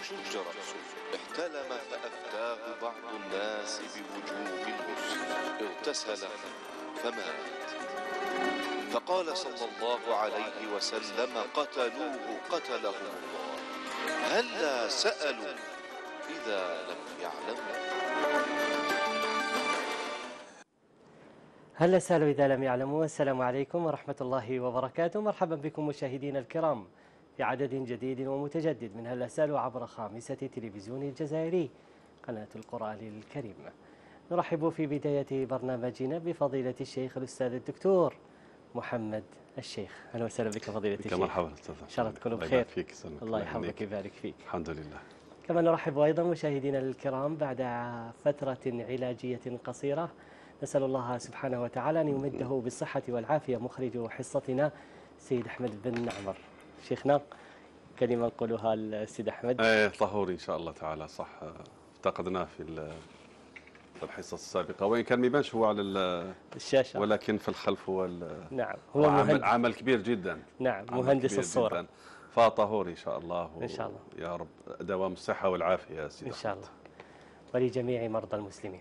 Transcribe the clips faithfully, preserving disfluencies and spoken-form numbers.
شج رأسه، احتلم فأفتاه بعض الناس بوجوب الغسل، اغتسل فمات. فقال صلى الله عليه وسلم: قتلوه قتلهم الله، هلا سألوا إذا لم يعلموا. هلا سألوا إذا لم يعلموا. السلام عليكم ورحمة الله وبركاته. مرحبا بكم مشاهدينا الكرام في عدد جديد ومتجدد من هلا سألوا عبر خامسة تلفزيون الجزائري قناة القرآن الكريم. نرحب في بداية برنامجنا بفضيلة الشيخ الأستاذ الدكتور محمد الشيخ. أهلا وسهلا بك فضيلة الشيخ. مرحبا أستاذ. إن شاء الله تكونوا بخير. الله, الله يحفظك ويبارك فيك. الحمد لله. كما نرحب أيضا مشاهدينا الكرام بعد فترة علاجية قصيرة، نسأل الله سبحانه وتعالى أن يمده بالصحة والعافية. مخرج حصتنا سيد أحمد بن عمر. شيخنا كلمة نقولها السيد أحمد. ايه طهوري إن شاء الله تعالى. صح، افتقدناه في في الحصة السابقة، وإن كان ما يبانش هو على الشاشة، ولكن في الخلف هو نعم هو عمل, عمل كبير جدا. نعم، مهندس الصورة جداً. فطهوري إن شاء الله، إن شاء الله يا رب دوام الصحة والعافية يا سيدي إن شاء الله، ولجميع مرضى المسلمين.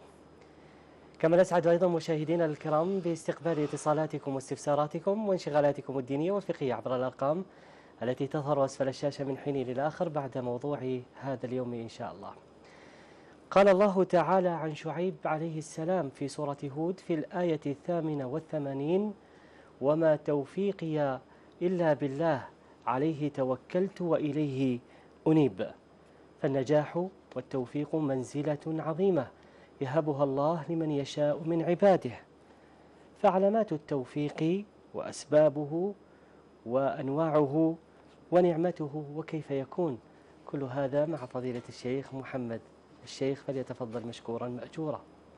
كما نسعد أيضا مشاهدينا الكرام باستقبال اتصالاتكم واستفساراتكم وانشغالاتكم الدينية والفقهية عبر الأرقام التي تظهر أسفل الشاشة من حين للآخر بعد موضوع هذا اليوم إن شاء الله. قال الله تعالى عن شعيب عليه السلام في سورة هود في الآية الثامنة والثمانين: وما توفيقي إلا بالله عليه توكلت وإليه أنيب. فالنجاح والتوفيق منزلة عظيمة يهبها الله لمن يشاء من عباده، فعلامات التوفيق وأسبابه وأنواعه ونعمته وكيف يكون، كل هذا مع فضيلة الشيخ محمد الشيخ، فليتفضل مشكورا مأجورا.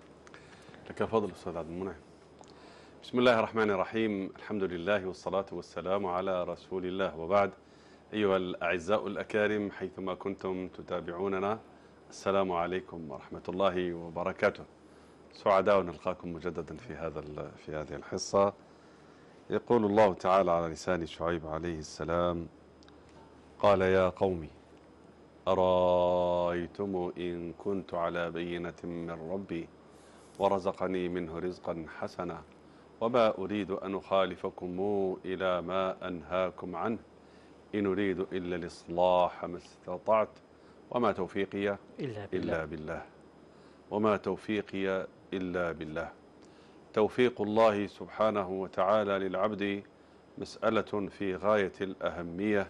لك فضل أستاذ عبد المنعم. بسم الله الرحمن الرحيم، الحمد لله والصلاة والسلام على رسول الله، وبعد. أيها الأعزاء الأكارم حيثما كنتم تتابعوننا، السلام عليكم ورحمة الله وبركاته. سعداء نلقاكم مجددا في هذا في هذه الحصة. يقول الله تعالى على لسان شعيب عليه السلام: قال يا قوم أرأيتم إن كنت على بينة من ربي ورزقني منه رزقا حسنا وما أريد أن أخالفكم إلى ما أنهاكم عنه إن أريد إلا الإصلاح ما استطعت وما توفيقي إلا بالله, إلا بالله. وما توفيقي إلا بالله. توفيق الله سبحانه وتعالى للعبد مسألة في غاية الأهمية،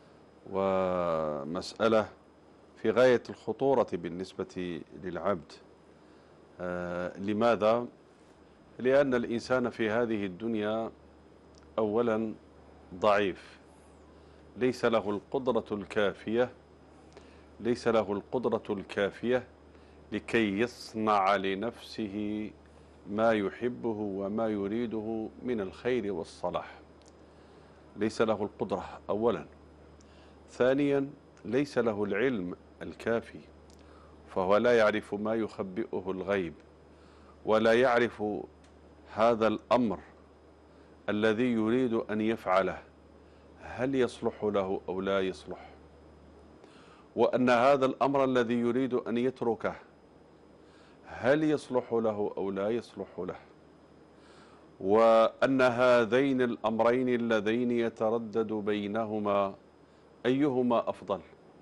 ومسألة في غاية الخطورة بالنسبة للعبد. آه لماذا؟ لأن الإنسان في هذه الدنيا أولا ضعيف، ليس له القدرة الكافية ليس له القدرة الكافية لكي يصنع لنفسه ما يحبه وما يريده من الخير والصلاح. ليس له القدرة أولا. ثانيا، ليس له العلم الكافي، فهو لا يعرف ما يخبئه الغيب، ولا يعرف هذا الأمر الذي يريد أن يفعله هل يصلح له أو لا يصلح، وأن هذا الأمر الذي يريد أن يتركه هل يصلح له أو لا يصلح له، وأن هذين الأمرين اللذين يتردد بينهما أيهما أفضل،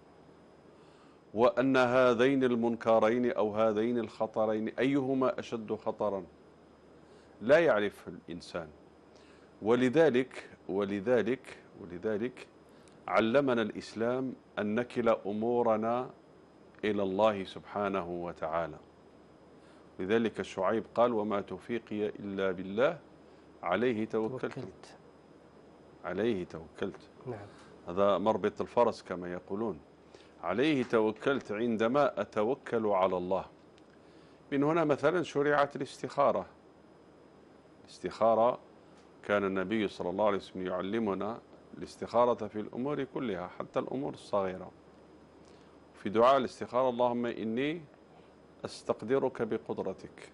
وأن هذين المنكرين أو هذين الخطرين أيهما أشد خطرا، لا يعرف الإنسان. ولذلك ولذلك ولذلك علمنا الإسلام أن نكل أمورنا إلى الله سبحانه وتعالى. لذلك شعيب قال: وما توفيقي إلا بالله عليه توكلت, توكلت. عليه توكلت. نعم. هذا مربط الفرس كما يقولون. عليه توكلت عندما أتوكل على الله. من هنا مثلا شرعت الاستخارة. الاستخارة كان النبي صلى الله عليه وسلم يعلمنا الاستخارة في الأمور كلها حتى الأمور الصغيرة. في دعاء الاستخارة: اللهم إني أستقدرك بقدرتك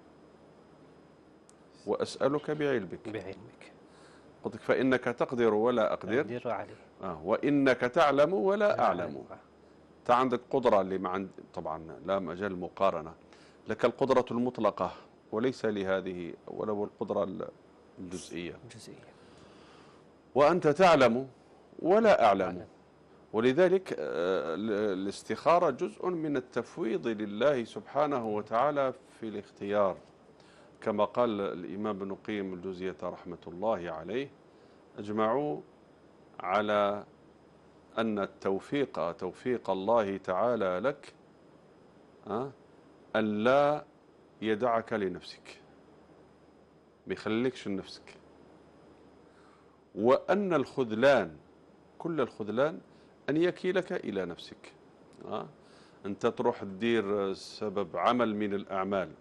وأسألك بعلمك بعلمك قلت فإنك تقدر ولا أقدر عليه. آه وإنك تعلم ولا أعلم. أنت عندك قدرة اللي ما عند طبعا لا مجال مقارنة، لك القدرة المطلقة وليس لهذه ولو القدرة الجزئية. جزئية. وأنت تعلم ولا أعلم. أعلم. ولذلك الاستخارة جزء من التفويض لله سبحانه وتعالى في الاختيار، كما قال الإمام ابن قيم الجوزية رحمة الله عليه: أجمعوا على أن التوفيق توفيق الله تعالى لك أن لا يدعك لنفسك، ما يخليكش لنفسك، وأن الخذلان كل الخذلان أن يكيلك إلى نفسك. أه؟ أنت تروح تدير سبب عمل من الأعمال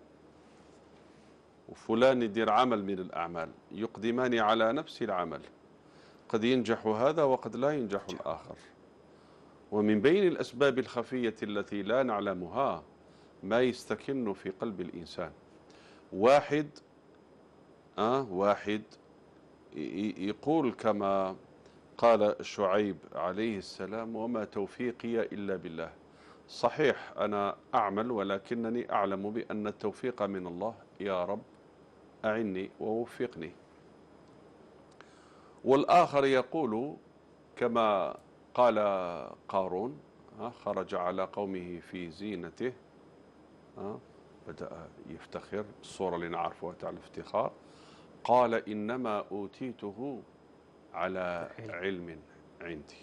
وفلان يدير عمل من الأعمال، يقدمان على نفس العمل، قد ينجح هذا وقد لا ينجح الآخر. ومن بين الأسباب الخفية التي لا نعلمها ما يستكن في قلب الإنسان. واحد أه واحد يقول كما قال شعيب عليه السلام: وما توفيقي إلا بالله. صحيح أنا أعمل ولكنني أعلم بأن التوفيق من الله، يا رب أعني ووفقني. والآخر يقول كما قال قارون: خرج على قومه في زينته، بدأ يفتخر الصورة اللي نعرفها تاع الافتخار، قال: إنما أوتيته على علم عندي.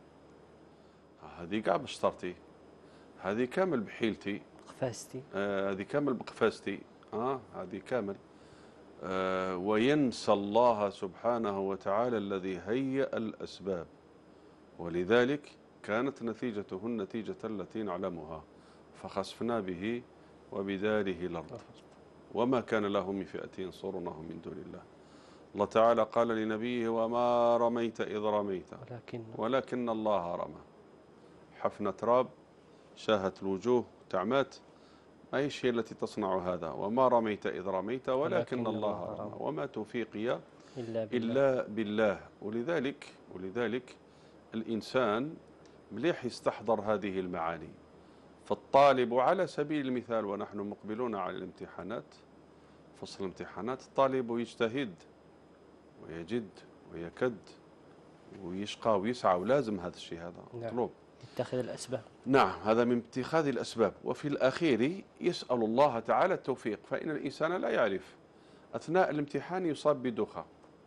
هذه كاع بشطرتي، هذه كامل بحيلتي، قفاستي، آه هذه كامل بقفاستي، آه هذه كامل. آه وينسى الله سبحانه وتعالى الذي هيأ الأسباب، ولذلك كانت نتيجته النتيجة التي نعلمها: فخسفنا به وبداره الأرض وما كان له من فئة ينصرونه من دون الله. الله تعالى قال لنبيه: وما رميت إذ رميت ولكن, ولكن الله رمى. حفنة تراب شاهت الوجوه تعمات، أي شيء التي تصنع هذا؟ وما رميت إذ رميت ولكن, ولكن الله رمى وما توفيقي إلا بالله. إلا بالله. ولذلك ولذلك الإنسان مليح يستحضر هذه المعاني. فالطالب على سبيل المثال ونحن مقبلون على الامتحانات، فصل الامتحانات، الطالب يجتهد ويجد ويكد ويشقى ويسعى، ولازم هذا الشيء هذا مطلوب. يتخذ الأسباب. نعم، هذا من اتخاذ الأسباب. وفي الأخير يسأل الله تعالى التوفيق، فإن الإنسان لا يعرف أثناء الامتحان يصاب بدوخة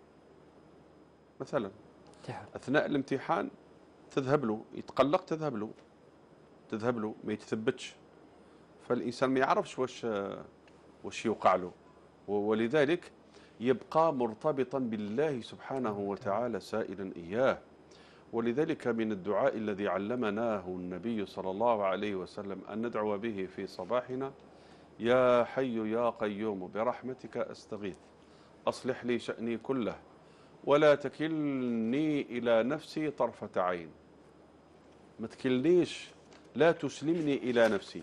مثلا، أثناء الامتحان تذهب له، يتقلق تذهب له تذهب له ما يتثبتش، فالإنسان ما يعرفش واش واش يوقع له، ولذلك يبقى مرتبطا بالله سبحانه وتعالى سائلا إياه. ولذلك من الدعاء الذي علمناه النبي صلى الله عليه وسلم أن ندعو به في صباحنا: يا حي يا قيوم برحمتك أستغيث أصلح لي شأني كله ولا تكلني إلى نفسي طرفة عين. ما تكلنيش، لا تسلمني إلى نفسي،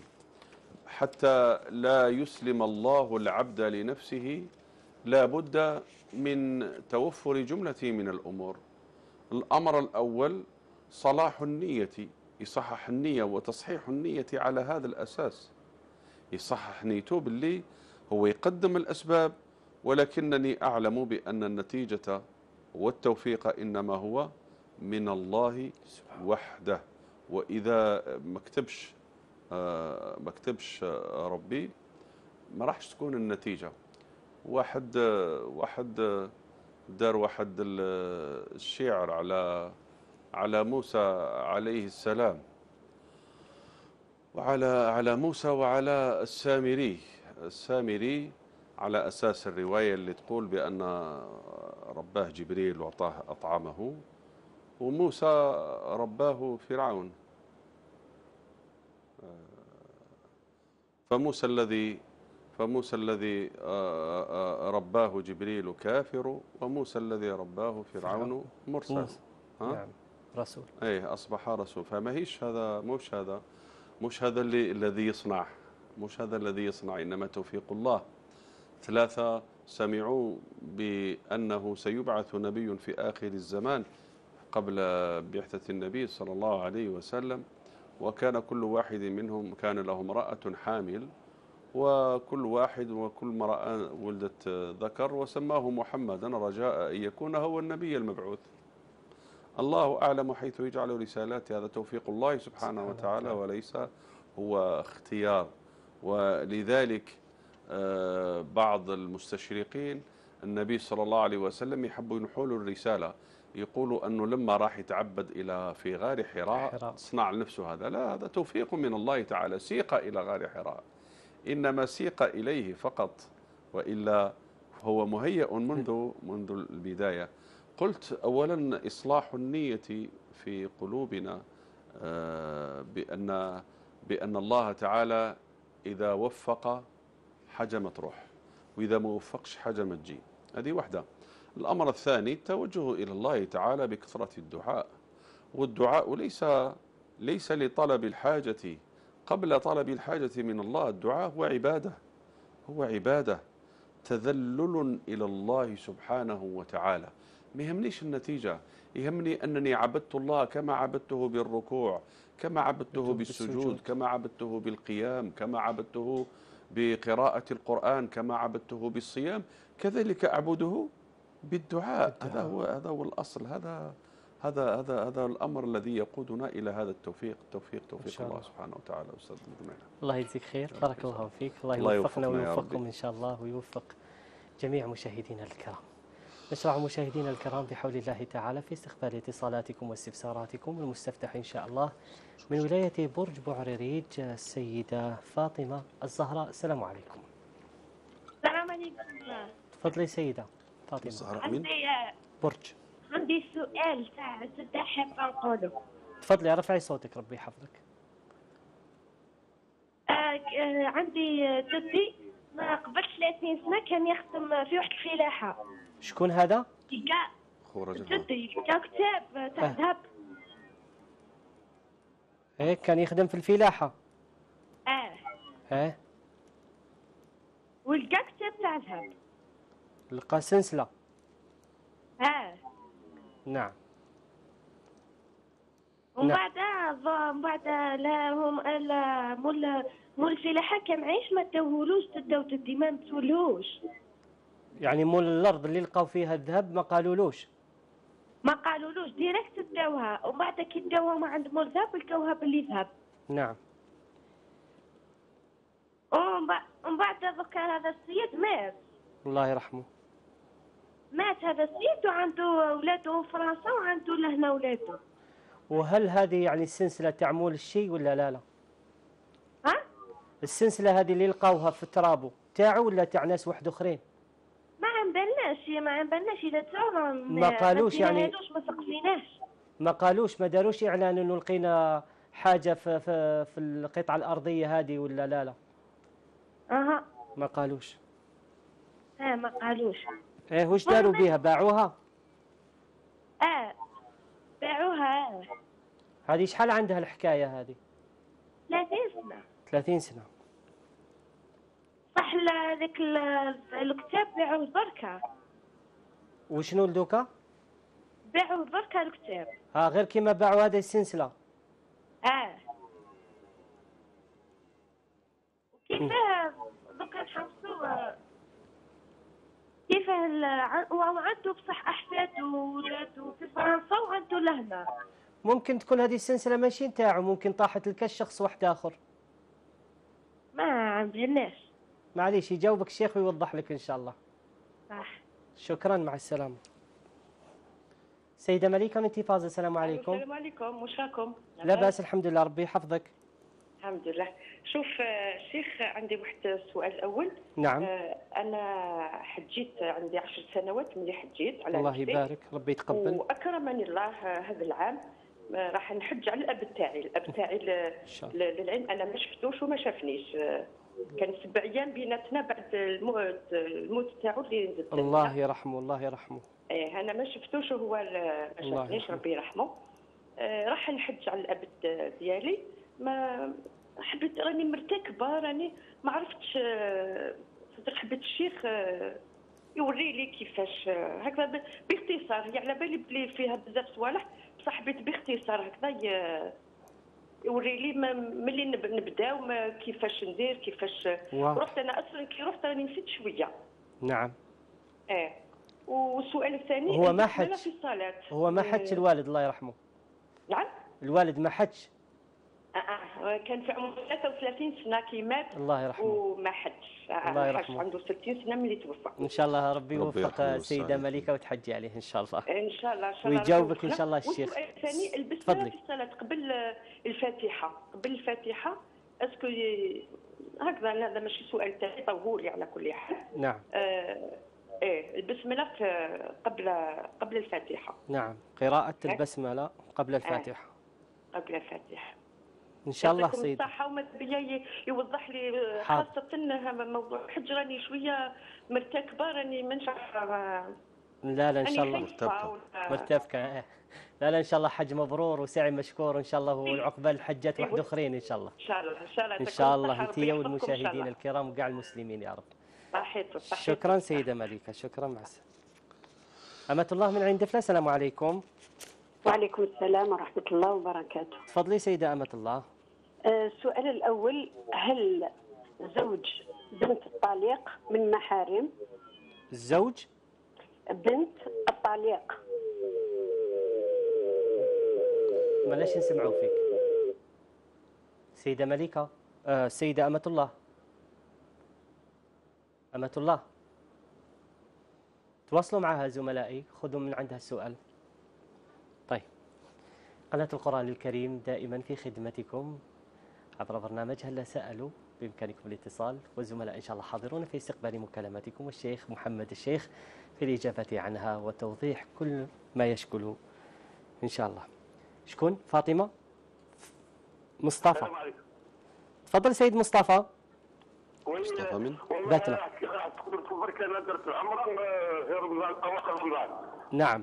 حتى لا يسلم الله العبد لنفسه لا بد من توفر جملة من الأمور. الأمر الأول صلاح النية، يصحح النية وتصحيح النية على هذا الأساس، يصحح نيته باللي هو يقدم الأسباب، ولكنني أعلم بأن النتيجة والتوفيق إنما هو من الله وحده. وإذا ما كتبش ما كتبش ربي ما راحش تكون النتيجة. واحد واحد دار واحد الشعر على على موسى عليه السلام وعلى على موسى وعلى السامري السامري على أساس الرواية اللي تقول بأن رباه جبريل وأعطاه أطعمه، وموسى رباه فرعون. فموسى الذي فموسى الذي رباه جبريل كافر، وموسى الذي رباه فرعون مرسل. ها؟ نعم، رسول. ايه، اصبح رسول. فما هيش هذا مش هذا مش هذا اللي الذي يصنع مش هذا الذي يصنع انما توفيق الله. ثلاثة سمعوا بأنه سيبعث نبي في آخر الزمان قبل بعثة النبي صلى الله عليه وسلم، وكان كل واحد منهم كان له امرأة حامل، وكل واحد وكل امرأة ولدت ذكر، وسماه محمدا رجاء أن يكون هو النبي المبعوث. الله أعلم حيث يجعل رسالته، هذا توفيق الله سبحانه وتعالى وليس هو اختيار. ولذلك بعض المستشرقين النبي صلى الله عليه وسلم يحبوا ينحولوا الرسالة، يقولوا أنه لما راح يتعبد إلى في غار حراء صنع لنفسه هذا. لا، هذا توفيق من الله تعالى، سيق إلى غار حراء، إنما سيق إليه فقط، وإلا هو مهيأ منذ منذ البداية. قلت أولا إصلاح النية في قلوبنا، بأن بأن الله تعالى إذا وفق حجمت روح، وإذا ما وفقش حجمت جيم. هذه واحدة. الأمر الثاني التوجه إلى الله تعالى بكثرة الدعاء، والدعاء ليس ليس لطلب الحاجة قبل طلب الحاجة من الله. الدعاء هو عبادة، هو عبادة تذلل إلى الله سبحانه وتعالى. ما يهمنيش النتيجة، يهمني أنني عبدت الله كما عبدته بالركوع، كما عبدته بالسجود، كما عبدته بالقيام، كما عبدته بقراءة القرآن، كما عبدته بالصيام، كذلك أعبده بالدعاء. هذا هو هذا هو الأصل. هذا هذا هذا هذا الأمر الذي يقودنا إلى هذا التوفيق. التوفيق توفيق الله سبحانه وتعالى. أستاذ مدمنة، الله يجزيك خير، بارك الله فيك. الله يوفقنا ويوفقكم إن شاء الله، ويوفق جميع مشاهدينا الكرام. نشرع مشاهدينا الكرام بحول الله تعالى في استقبال اتصالاتكم واستفساراتكم. المستفتح إن شاء الله من ولاية برج بوعريريج السيدة فاطمة الزهراء. السلام عليكم. السلام عليكم. تفضلي سيدة فاطمة. عندي برج عندي سؤال تاع سده حابه نقولو. تفضلي، ارفعي صوتك ربي يحفظك. آه آه عندي جدي ما قبل ثلاثين سنة كان يخدم في واحد الفلاحة. شكون هذا؟ جدي كان كتاب تاع ذهب. ايه كان يخدم في الفلاحة. اه ايه ولقى كتاب تاع ذهب. لقى سلسلة. اه نعم. ومن بعد من بعد لا هم لا مول مول الفلاحة كان عايش ما داوهولوش تداو تدي ما نتولوش. يعني مول الأرض اللي لقاو فيها الذهب ما قالولوش؟ ما قالولوش ديريكت داوها، ومن بعد كي داوها ما عند مول ذهب لقاوها باللي ذهب. نعم. ومن بعد ذكر هذا السيد مات. الله يرحمه. مات هذا السيد وعنده اولاده في فرنسا وعنده لهنا اولاده. وهل هذه يعني السلسلة تاع مول الشيء ولا لا لا؟ ها؟ السلسلة هذه اللي لقاوها في ترابو تاعو ولا تاع ناس واحد اخرين؟ ما عنبالناش ما عنبالناش اذا تاعو ما قالوش يعني ما سقسيناش. ما قالوش ما داروش اعلان انه لقينا حاجة في في في القطعة الأرضية هذه ولا لا لا؟ اها ما قالوش. اه ما قالوش. ايه وش داروا بيها؟ باعوها؟ اه باعوها. اه هذه شحال عندها الحكاية هذه؟ ثلاثين سنة. ثلاثين سنة. صح. ذاك الكتاب باعوه بركة. وشنو دوكا؟ باعوه بركة الكتاب. ها غير كيما باعوا هذه السلسلة. اه كيفاه دوكا نحبسوا كيفاه وعنده بصح احفاد وولاد في فرنسا وعنده لهنا. ممكن تكون هذه السلسلة ماشي نتاعو، ممكن طاحت لك شخص واحد آخر. ما عندناش. معليش يجاوبك الشيخ ويوضح لك إن شاء الله. صح. شكرا، مع السلامة. سيدة مليكة من تيفاز. السلام عليكم. السلام عليكم، وش راكم؟ لا بأس الحمد لله، ربي يحفظك. الحمد لله. شوف شيخ، عندي واحد السؤال الأول. نعم. أنا حجيت عندي عشر سنوات ملي حجيت على الله يبارك، ربي يتقبل. وأكرمني الله هذا العام راح نحج على الأب تاعي، الأب تاعي للعلم أنا ما شفتوش وما شافنيش. كان سبع أيام بيناتنا بعد الموت الموت تاعو اللي نزلت. الله يرحمه الله يرحمه. ايه انا ما شفتوش وهو ما شافنيش، ربي يرحمه. آه راح نحج على الاب ديالي. ما حبيت راني مرتكبه، راني ما عرفتش. آه حبيت الشيخ آه يوري لي كيفاش آه هكذا باختصار. هي على بالي بلي فيها بزاف صوالح بصح حبيت باختصار هكذا يوري لي ما- ملي نب- نبداو ما كيفاش ندير كيفاش. واضح. رحت انا اصلا كي رحت راني نسيت شويه. نعم. اه. والسؤال الثاني هو ما البسملة حدش في الصلاه. هو ما آه، حدش الوالد الله يرحمه. نعم. الوالد ما حدش. آه آه. كان في عمره ثلاثة وثلاثين سنه كي مات. الله يرحمه. وما حدش. آه الله ما حدش يرحمه. عنده ستين سنه ملي توفى. ان شاء الله ربي ربي يوفق يرحمه السيده ويسعده. مليكه وتحجي عليه ان شاء الله. ان شاء الله ان شاء الله. ويجاوبك ربي ان شاء الله يوفقنا. الشيخ. والسؤال الثاني البسمله تفضلي. في الصلاه قبل الفاتحه قبل الفاتحه اسكو ي- هكذا هذا ماشي سؤال تاعي طوهولي على كل حال. نعم. آه ايه البسمله في قبل قبل الفاتحه. نعم، قراءة البسملة قبل الفاتحة. قبل الفاتحه. ان شاء الله يعطيكم سيدي. الصحه وما بيا يوضح لي حاضر. خاصه هذا موضوع حج راني شويه مرتكبه راني ما نعرف. لا لا ان شاء الله مرتبكة. مرتبكة. إيه. لا لا ان شاء الله حج مبرور وسعي مشكور ان شاء الله، وعقبال الحجات واحد اخرين ان شاء الله. ان شاء الله ان شاء الله ان شاء الله انت والمشاهدين الكرام وكاع المسلمين يا رب. صحيت صحيت. شكرا سيدة مليكة، شكرا. مع السلامة. أمة الله من عين دفلة، السلام عليكم. وعليكم السلام ورحمة الله وبركاته. تفضلي سيدة أمة الله. آه، السؤال الأول، هل زوج بنت الطليق من محارم؟ الزوج بنت الطليق. بلاش نسمعوا فيك سيدة مليكة. آه سيدة أمة الله. أمة الله، تواصلوا معها زملائي، خذوا من عندها السؤال. طيب، قناة القرآن الكريم دائما في خدمتكم عبر برنامج هلا سألوا، بإمكانكم الاتصال، والزملاء إن شاء الله حاضرون في استقبال مكالماتكم، والشيخ محمد الشيخ في الإجابة عنها وتوضيح كل ما يشكل إن شاء الله. شكون؟ فاطمة؟ مصطفى. تفضل سيد مصطفى. مصطفى من؟ باتنا. انا درت العمره في رمضان اواخر رمضان. نعم.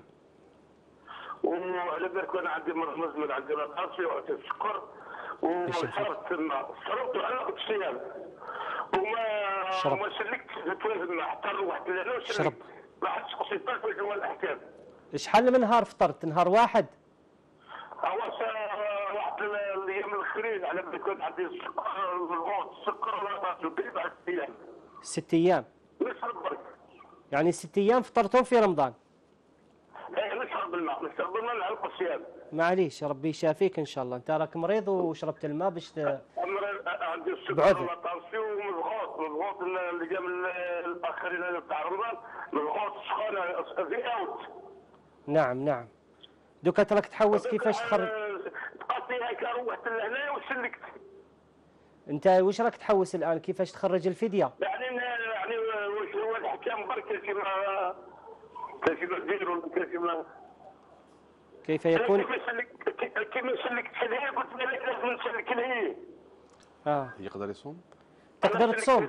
وعلى بالك انا عندي مرض مزمن، عندي قاسي وعندي السكر وشربت الماء، شربت على الصيام وما شرب. ما سلكت توازن حتى روحت لهنا وسلكت. شرب. ما حدش قصيتك في جوال الاحكام. شحال من نهار فطرت؟ نهار واحد؟ هو واحد الايام الاخرين على بالك كنت عندي السكر الغوط السكر ولا بعد ست ايام. ست أيام؟ نشرب برك. يعني ست أيام فطرتهم في رمضان؟ ايه نشرب الماء، نشرب الماء نعلق الصيام. معليش ربي يشافيك ان شاء الله. انت راك مريض وشربت الماء باش ت... عندي السكر بعذر. والطاسي ومضغوط مضغوط اللي جا من الاخرين تاع رمضان، مضغوط سخونه في اوت. نعم نعم. دوكا تراك تحوس كيفاش تخرج. تقصي هيك روحت لهنا وسلكت. انت واش راك تحوس الان كيفاش تخرج الفديه؟ يعني يعني واش هو الحكام برك كيما كيما نديروا كيما كيف يكون؟ كيما سلك كيما سلكت هذه قلت لك لازم نسلك لهي. اه يقدر يصوم؟ تقدر تصوم؟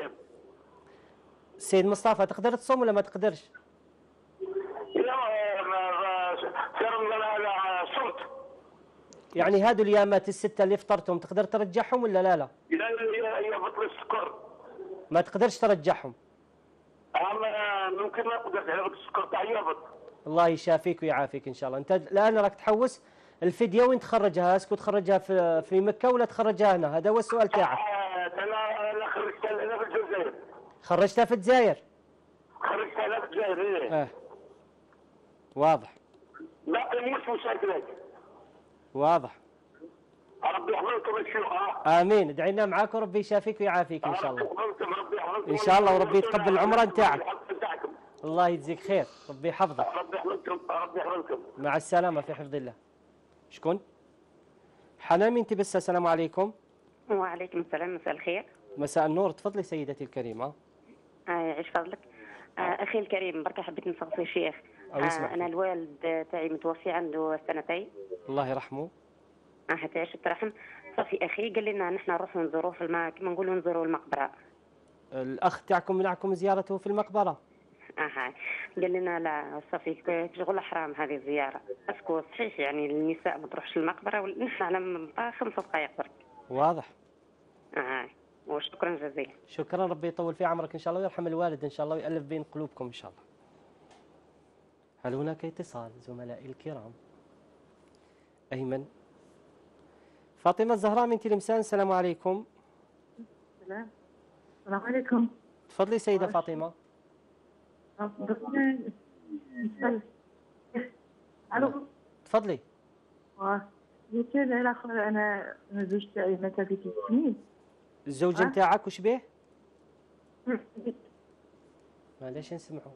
سيد مصطفى تقدر تصوم ولا ما تقدرش؟ لا في رمضان انا صمت. يعني هادو الايامات السته اللي فطرتهم تقدر ترجعهم ولا لا لا؟ لا لا هي بطل السكر. ما تقدرش ترجعهم. اما ممكن ما نقدر على السكر تاع يهبط. الله يشافيك ويعافيك ان شاء الله. انت الان راك تحوس الفديه وين تخرجها؟ اسكو تخرجها في في مكه ولا تخرجها هنا؟ هذا هو السؤال تاعك. انا انا خرجتها هنا في الجزائر. خرجتها في الجزائر؟ خرجتها هنا في الجزائر ايه. اه واضح. لا مش مشاكلات. واضح. ربي يحفظكم ان شاء الله. امين. ادعي لنا معاك وربي يشافيك ويعافيك ان شاء الله. ربي يحفظكم ان شاء الله وربي يتقبل العمره نتاعك. الله يجزيك خير، ربي يحفظك. ربي يحفظكم ربي يحفظكم. مع السلامه في حفظ الله. شكون؟ حنان من تبسة. السلام عليكم. وعليكم السلام، مساء الخير. مساء النور. تفضلي سيدتي الكريمه. آه يعيش فضلك. آه اخي الكريم، بركه حبيت نستفسر شيخ. أو يسمح. آه انا الوالد تاعي متوفي عنده سنتين. الله يرحمه. اه تعيش الترحم. صافي اخي قال لنا نحن نروحوا نزوروه في الم... كما نقولوا نزوروا المقبره. الاخ تاعكم منعكم زيارته في المقبره؟ اها قال لنا لا صافي شغل حرام هذه الزياره. اسكو صحيح يعني النساء ما تروحش المقبره ولا نحن على خمس دقائق برك. واضح. اه وشكرا جزيلا. شكرا، ربي يطول في عمرك ان شاء الله ويرحم الوالد ان شاء الله ويألف بين قلوبكم ان شاء الله. هل هناك اتصال زملائي الكرام؟ ايمن. فاطمة الزهراء من تلمسان، السلام عليكم. السلام السلام عليكم. تفضلي سيدة فاطمة. الو تفضلي. قلت له الاخر انا زوج تاعي مات في ست سنين. الزوج نتاعك وش به؟ معليش نسمعوا.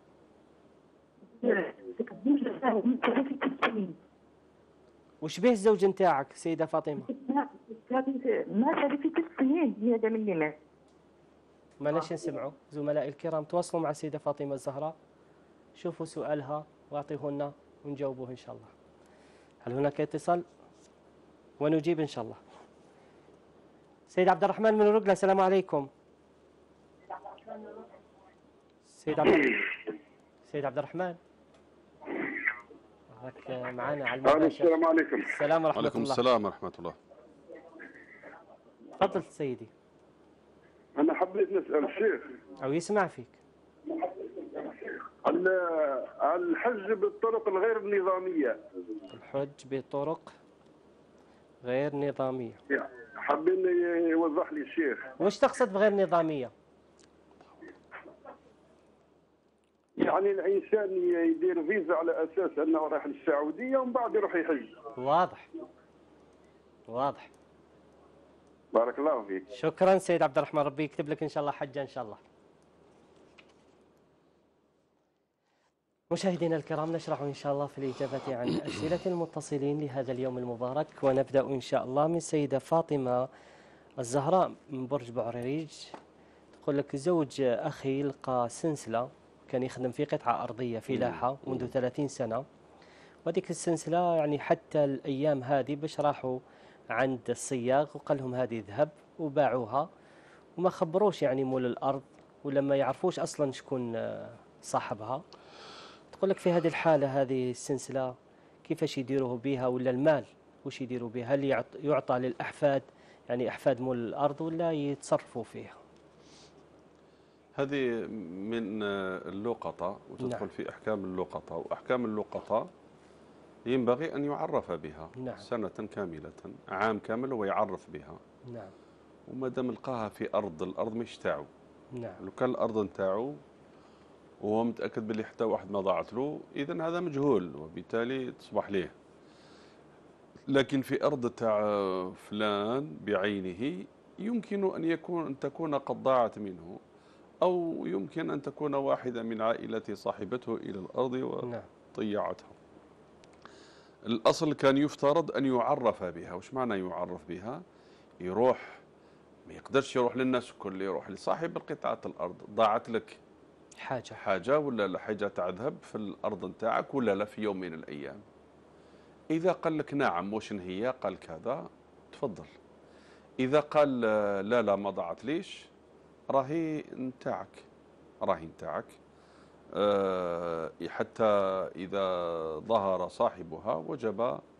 وش به الزوج نتاعك سيدة فاطمة؟ مات في ست سنين هذا من اللي مات. معليش نسمعوا زملائي الكرام، تواصلوا مع السيدة فاطمة الزهراء، شوفوا سؤالها واعطوه لنا ونجاوبوه إن شاء الله. هل هناك اتصال؟ ونجيب إن شاء الله. سيد عبد الرحمن من الرقلة، السلام عليكم. سيد عبد سيد عبد الرحمن راك معنا على المباشر. السلام عليكم. السلام ورحمة وعليكم الله. السلام ورحمة الله. تفضل سيدي. أنا حبيت نسأل الشيخ أو يسمع فيك. الحج بالطرق الغير نظامية. الحج بطرق غير نظامية. حابين يوضح لي الشيخ. وش تقصد بغير نظامية؟ يعني الإنسان يدير فيزا على أساس أنه رايح للسعودية ومن بعد يروح يحج. واضح واضح. بارك الله فيك. شكرا سيد عبد الرحمن، ربي يكتب لك إن شاء الله حجة إن شاء الله. مشاهدينا الكرام، نشرح إن شاء الله في الإجابة عن أسئلة المتصلين لهذا اليوم المبارك، ونبدأ إن شاء الله من سيدة فاطمة الزهراء من برج بعريريج. تقول لك زوج أخي لقى سلسلة، كان يخدم في قطعة أرضية في لاحة منذ ثلاثين سنة، وهذيك السلسلة يعني حتى الأيام هذه باش راحوا عند الصياغ وقال لهم هذه ذهب وباعوها وما خبروش يعني مول الأرض، ولما يعرفوش أصلا شكون صاحبها. تقول لك في هذه الحالة هذه السلسلة كيفاش يديروه بها، ولا المال وش يديروا بها؟ هل يعطى للأحفاد يعني أحفاد مول الأرض ولا يتصرفوا فيها؟ هذه من اللقطة وتدخل نعم. في أحكام اللقطة، وأحكام اللقطة ينبغي أن يعرف بها نعم. سنة كاملة، عام كامل ويعرف بها. نعم. وما دام لقاها في أرض، الأرض مش تاعو. نعم. لو كان الأرض نتاعو وهو متأكد باللي حتى واحد ما ضاعت له، إذن هذا مجهول وبالتالي تصبح ليه. لكن في أرض تاع فلان بعينه يمكن أن يكون أن تكون قد ضاعت منه، أو يمكن أن تكون واحدة من عائلته صاحبته إلى الأرض وضيعتها. الأصل كان يفترض أن يعرف بها. وش معنى يعرف بها؟ يروح، ما يقدرش يروح للناس الكل، يروح لصاحب القطعة الأرض. ضاعت لك حاجة حاجة ولا لا حاجة تاع ذهب في الأرض نتاعك ولا لا في يوم من الأيام؟ إذا قال لك نعم وشن هي، قال كذا، تفضل. إذا قال لا لا ما ضاعت ليش، راهي نتاعك، راهي نتاعك. أه حتى إذا ظهر صاحبها وجب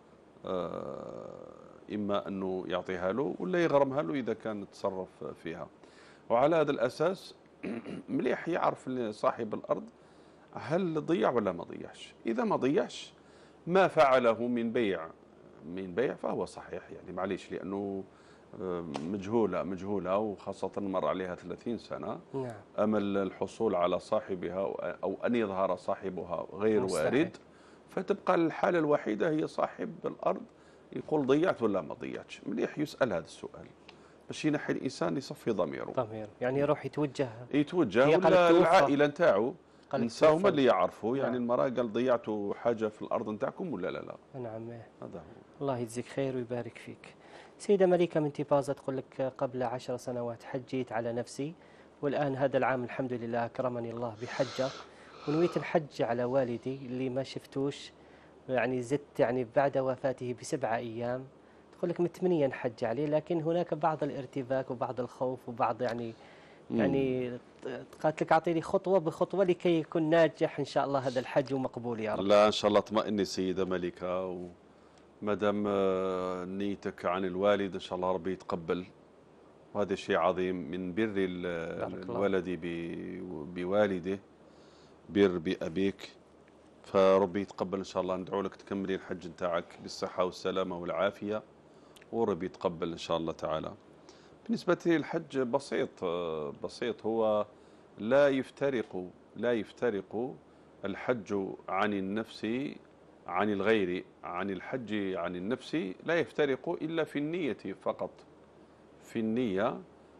أه إما أنه يعطيها له ولا يغرمها له إذا كان تصرف فيها. وعلى هذا الأساس مليح يعرف صاحب الأرض هل ضيع ولا ما ضيعش. إذا ما ضيعش ما فعله من بيع من بيع فهو صحيح، يعني معليش، لأنه مجهولة مجهولة وخاصة مر عليها ثلاثين سنة. نعم. أمل الحصول على صاحبها أو أن يظهر صاحبها غير مستحيل. وارد، فتبقى الحالة الوحيدة هي صاحب الأرض يقول ضيعت ولا ما ضيعتش. مليح يسأل هذا السؤال باش ينحي الإنسان يصفي ضميره. ضميره يعني يروح يتوجه يتوجه ولا العائلة نتاعو نساهم اللي يعرفوا. يعني نعم. المرأة قال ضيعتوا حاجة في الأرض نتاعكم ولا لا لا. نعم. هذا هو. الله يجزيك خير ويبارك فيك. سيدة مليكة من تيبازا تقول لك قبل عشر سنوات حجيت على نفسي، والآن هذا العام الحمد لله أكرمني الله بحجة، ونويت الحج على والدي اللي ما شفتوش، يعني زدت يعني بعد وفاته بسبعة أيام. تقول لك متمنيا حج عليه، لكن هناك بعض الارتباك وبعض الخوف وبعض يعني مم. يعني قالت لك أعطيني خطوة بخطوة لكي يكون ناجح إن شاء الله هذا الحج ومقبول يا رب. لا إن شاء الله اطمئني سيدة مليكة، و ما دام نيتك عن الوالد ان شاء الله ربي يتقبل، وهذا شيء عظيم من بر الولد بوالده، بر بأبيك، فربي يتقبل ان شاء الله. ندعو لك تكملي الحج نتاعك بالصحة والسلامة والعافية، وربي يتقبل إن شاء الله تعالى. بالنسبة للحج بسيط بسيط، هو لا يفترق لا يفترق الحج عن النفس عن الغير عن الحج عن النفس، لا يفترق إلا في النية فقط. في النية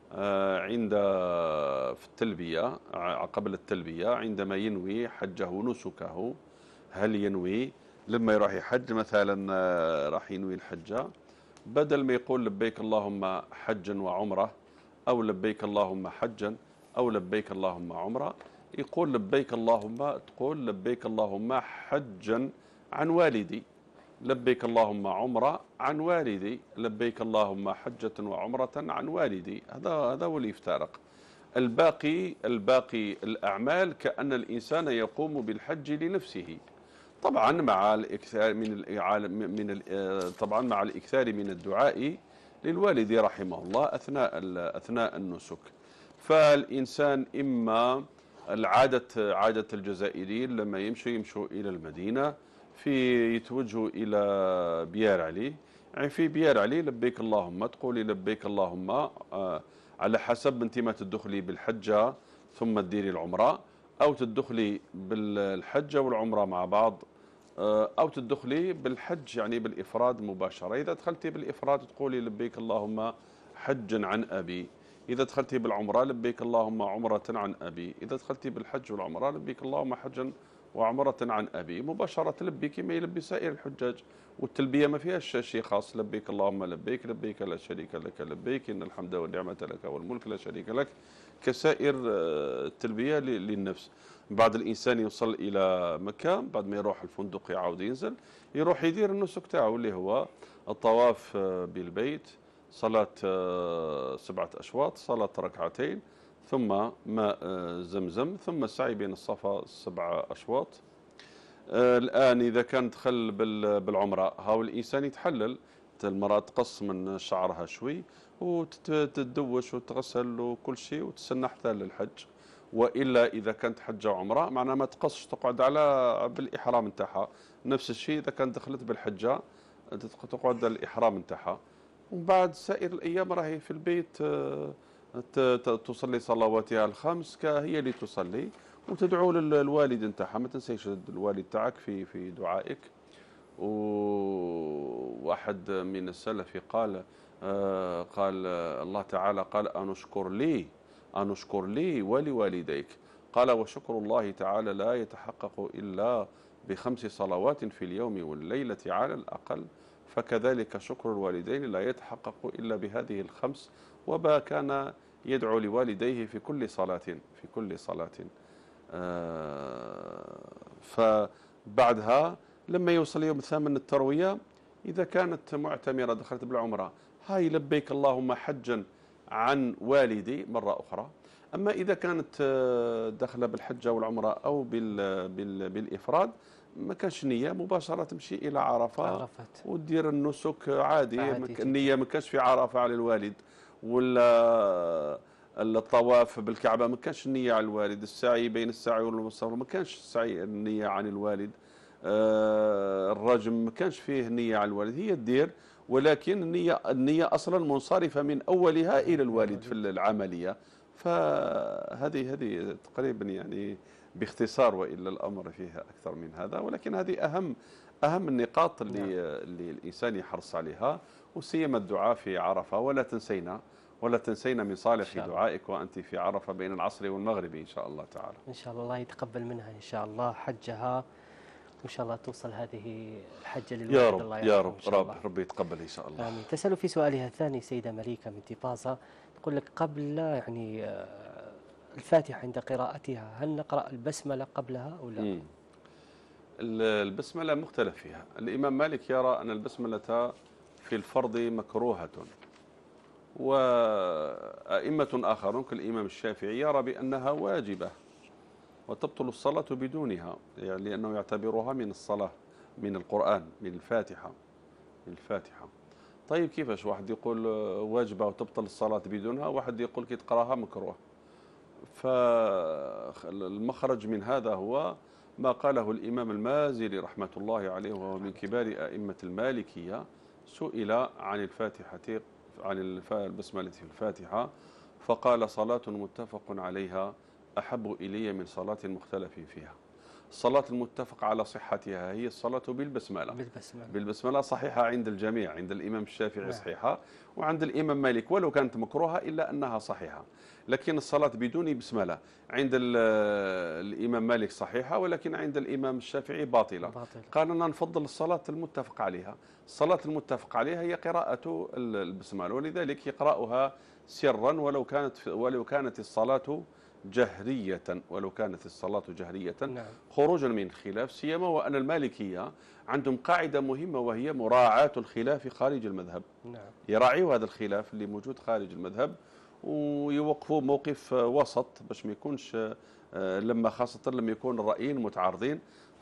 عند في التلبية قبل التلبية عندما ينوي حجه ونسكه، هل ينوي لما يروح يحج مثلا راح ينوي الحج، بدل ما يقول لبيك اللهم حجا وعمرة أو لبيك اللهم حجا أو لبيك اللهم عمرة، يقول لبيك اللهم تقول لبيك اللهم حجا عن والدي، لبيك اللهم عمرة عن والدي، لبيك اللهم حجة وعمرة عن والدي. هذا هذا هو اللي يفترق. الباقي الباقي الأعمال كأن الإنسان يقوم بالحج لنفسه، طبعا مع الإكثار من من طبعا مع الإكثار من الدعاء للوالد رحمه الله أثناء أثناء النسك. فالإنسان إما العادة عادة الجزائريين لما يمشوا يمشوا إلى المدينة في يتوجهوا إلى بيار علي، يعني في بيار علي لبيك اللهم تقولي لبيك اللهم آه على حسب أنت ما تدخلي بالحجة ثم تديري العمرة، أو تدخلي بالحجة والعمرة مع بعض، أو تدخلي بالحج يعني بالإفراد مباشرة. إذا دخلتي بالإفراد تقولي لبيك اللهم حجا عن أبي، إذا دخلتي بالعمرة لبيك اللهم عمرة عن أبي، إذا دخلتي بالحج والعمرة لبيك اللهم حجا وعمرة عن أبي، مباشرة تلبي كما يلبي سائر الحجاج. والتلبية ما فيهاش شيء خاص، لبيك اللهم لبيك لبيك لا شريك لك لبيك إن الحمد والنعمة لك والملك لا شريك لك، كسائر التلبية للنفس. بعد الإنسان يوصل إلى مكة، بعد ما يروح الفندق يعاود ينزل يروح يدير النسك تاعو اللي هو الطواف بالبيت، صلاة سبعة أشواط، صلاة ركعتين، ثم ماء زمزم، ثم السعي بين الصفا سبعة أشواط. الآن إذا كان دخل بالعمرة هاو الإنسان يتحلل، المرأة تقص من شعرها شوي وتتدوش وتغسل وكل شيء وتستنى حتى للحج. وإلا إذا كانت حجة وعمرة معناها ما تقصش، تقعد على بالإحرام نتاعها. نفس الشيء إذا كانت دخلت بالحجة تقعد على الإحرام نتاعها، ومن بعد سائر الأيام راهي في البيت تصلي صلواتها الخمس كهي اللي تصلي، وتدعو للوالد نتاعها. ما تنسيش الوالد تاعك في في دعائك. وواحد من السلف قال آه قال الله تعالى قال أنشكر لي أنشكر لي ولوالديك، قال وشكر الله تعالى لا يتحقق إلا بخمس صلوات في اليوم والليلة على الأقل، فكذلك شكر الوالدين لا يتحقق إلا بهذه الخمس. وما كان يدعو لوالديه في كل صلاة في كل صلاة آه فبعدها لما يوصل يوم الثامن التروية، إذا كانت معتمرة دخلت بالعمرة هاي لبيك اللهم حجا عن والدي مرة أخرى. أما إذا كانت داخلة بالحجة والعمرة أو بال بال بالإفراد ما كانش نية، مباشرة تمشي إلى عرفة عرفت. وتدير النسك عادي, عادي النية ما كانش في عرفة على الوالد، ولا الطواف بالكعبة ما كانش النية على الوالد، السعي بين السعي والمصطفى ما كانش السعي النية عن الوالد، الرجم ما كانش فيه نية على الوالد، هي تدير، ولكن النية النية أصلا منصرفة من أولها إلى الوالد في العملية. فهذه هذه تقريبا يعني باختصار، وإلا الأمر فيها أكثر من هذا، ولكن هذه أهم أهم النقاط اللي اللي الإنسان يحرص عليها، وسيما الدعاء في عرفة. ولا تنسينا ولا تنسينا من صالح دعائك وأنت في عرفة بين العصر والمغرب إن شاء الله تعالى. إن شاء الله الله يتقبل منها إن شاء الله حجها، وإن شاء الله توصل هذه الحجة للوالد. يا رب الله يا رب رب ربي يتقبل إن شاء الله. آمين. تسأل في سؤالها الثاني سيدة مليكة من تيبازا، تقول لك قبل يعني الفاتحة عند قراءتها هل نقرأ البسملة قبلها أو لا؟ مم. البسملة مختلف فيها. الإمام مالك يرى أن البسملة في الفرض مكروهة، وأئمة آخرون كالإمام الشافعي يرى بأنها واجبة وتبطل الصلاة بدونها، يعني لأنه يعتبرها من الصلاة من القرآن من الفاتحة من الفاتحة. طيب كيفاش واحد يقول واجبة وتبطل الصلاة بدونها، واحد يقول كي تقراها مكروه؟ فالمخرج من هذا هو ما قاله الإمام المازري رحمة الله عليه، وهو من كبار أئمة المالكية، سئل عن الفاتحة عن الف- البسملة في الفاتحة فقال صلاة متفق عليها أحب إلي من صلاة مختلف فيها. الصلاة المتفق على صحتها هي الصلاة بالبسملة. بالبسملة. بالبسملة صحيحة عند الجميع، عند الإمام الشافعي نعم. صحيحة، وعند الإمام مالك ولو كانت مكروهة إلا أنها صحيحة. لكن الصلاة بدون بسملة عند ال- الإمام مالك صحيحة، ولكن عند الإمام الشافعي باطلة. باطل. قال أننا نفضل الصلاة المتفق عليها. الصلاة المتفق عليها هي قراءة ال- البسملة، ولذلك يقرأها سرا ولو كانت ولو كانت الصلاة جهرية ولو كانت الصلاة جهرية نعم. خروجا من الخلاف، سيما وأن المالكية عندهم قاعدة مهمة وهي مراعاة الخلاف خارج المذهب. نعم. يراعيوا هذا الخلاف اللي موجود خارج المذهب ويوقفوا موقف وسط باش ما يكونش آه، لما خاصة لما يكون الرأيين متعارضين،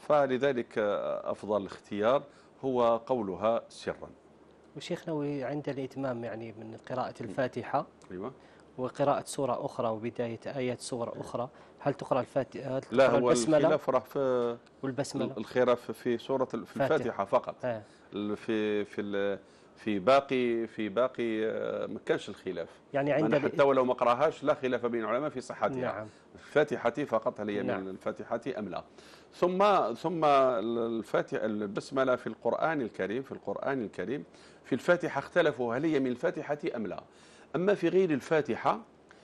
فلذلك آه، أفضل اختيار هو قولها سرا. وشيخنا عند الإتمام يعني من قراءة الفاتحة أيوة. وقراءة سورة أخرى وبداية آيات سورة أخرى، هل تقرأ الفاتحة؟ هل لا، تقرأ هو البسملة الخلاف راه في والبسملة؟ الخلاف في سورة ال- في فاتحة. الفاتحة فقط. آه. في في ال- في باقي في باقي آه، ما كانش الخلاف. يعني عند أنا حتى ولو ما قراهاش لا خلاف بين العلماء في صحتها. نعم. الفاتحة فقط هل هي نعم. من الفاتحة أم لا. ثم ثم الفاتحة البسملة في القرآن الكريم في القرآن الكريم في الفاتحة اختلفوا هل هي من الفاتحة أم لا. أما في غير الفاتحة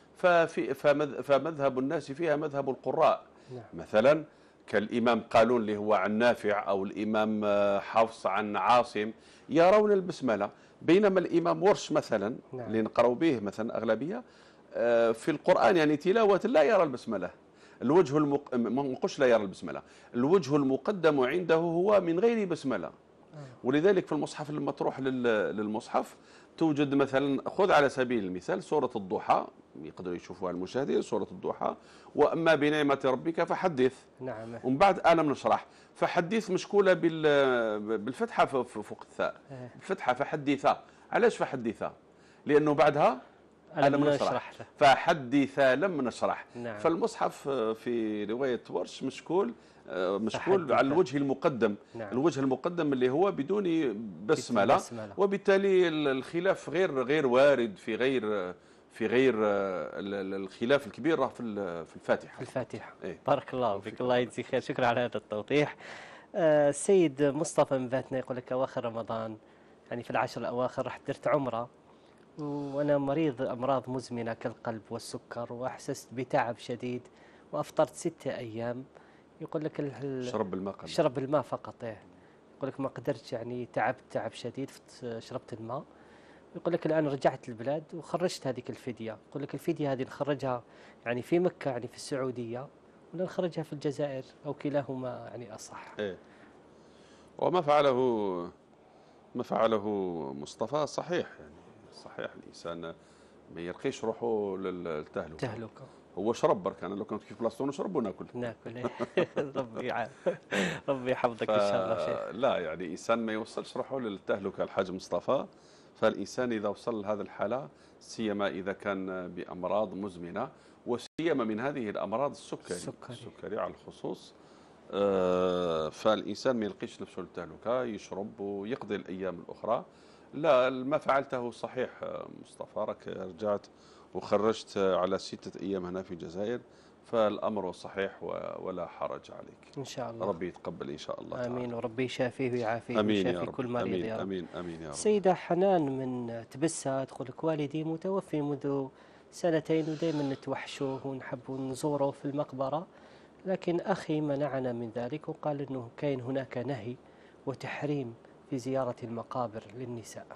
ففي فمذ- فمذهب الناس فيها مذهب القراء. نعم. مثلا كالإمام قالون اللي هو عن نافع أو الإمام آه، حفص عن عاصم يرون البسملة، بينما الإمام ورش مثلا نعم. اللي نقرأ به مثلا أغلبية آه، في القرآن يعني تلاوة لا يرى البسملة. الوجه المق... ما نقولش لا يرى البسملة، الوجه المقدم عنده هو من غير بسملة. ولذلك في المصحف لما تروح لل- للمصحف توجد مثلا، خذ على سبيل المثال سورة الضحى، يقدروا يشوفوها المشاهدين سورة الضحى، وأما بنعمة ربك فحدث. نعم. ومن بعد ألم نشرح فحدث مشكولة بال- بالفتحة ف- ف- فوق الثاء، آه. الفتحة فحدثا. علاش فحدثا؟ لأنه بعدها ألم نشرح له. فحدثا لم نشرح. نعم. فالمصحف في رواية ورش مشكول آه، مشكول فحدثا. على الوجه المقدم. نعم. الوجه المقدم اللي هو بدون بسملة، بسملة. وبالتالي ال- الخلاف غير غير وارد في غير في غير آه، ال- ال- الخلاف الكبير راه في ال- في الفاتحة. في الفاتحة. إيه. بارك الله فيك، الله يجزيك خير، شكرا على هذا التوضيح. آه، السيد مصطفى من فاتنا يقول لك أواخر رمضان يعني في العشر الأواخر رحت درت عمرة وأنا مريض أمراض مزمنة كالقلب والسكر، وأحسست بتعب شديد وأفطرت ستة أيام. يقول لك ال- ال- شرب الماء قليل. شرب الماء فقط. إيه. يقول لك ما قدرت يعني تعبت تعب شديد فت- شربت الماء. يقول لك الآن رجعت البلاد وخرجت هذيك الفدية. يقول لك الفدية هذه نخرجها يعني في مكة يعني في السعودية ولا نخرجها في الجزائر أو كلاهما يعني أصح؟ إيه. وما فعله ما فعله مصطفى صحيح، يعني صحيح الإنسان ما يرقيش روحه للتهلكة. تهلكة. هو شرب برك، أنا لو كنت في بلاصتو نشرب وناكل. ناكل. ربي يعافيك، ربي يحفظك إن شاء الله شيخ. لا يعني الإنسان ما يوصلش روحه للتهلكة الحاج مصطفى. فالإنسان إذا وصل لهذه الحالة، سيما إذا كان بأمراض مزمنة، وسيما من هذه الأمراض السكري السكري, السكري على الخصوص، آه، فالإنسان ما يلقيش نفسه للتهلكة، يشرب ويقضي الأيام الأخرى. لا، ما فعلته صحيح آه، مصطفى، راك رجعت وخرجت على ستة أيام هنا في الجزائر، فالأمر صحيح ولا حرج عليك إن شاء الله. ربي يتقبل إن شاء الله. آمين. وربي يشافيه ويعافيه آمين يا ويشافي رب. كل مريض آمين يا رب. آمين آمين يا رب. سيدة حنان من تبسها تقول لك والدي متوفي منذ سنتين ودائما نتوحشوه ونحب نزوره في المقبرة، لكن أخي منعنا من ذلك وقال أنه كاين هناك نهي وتحريم في زيارة المقابر للنساء.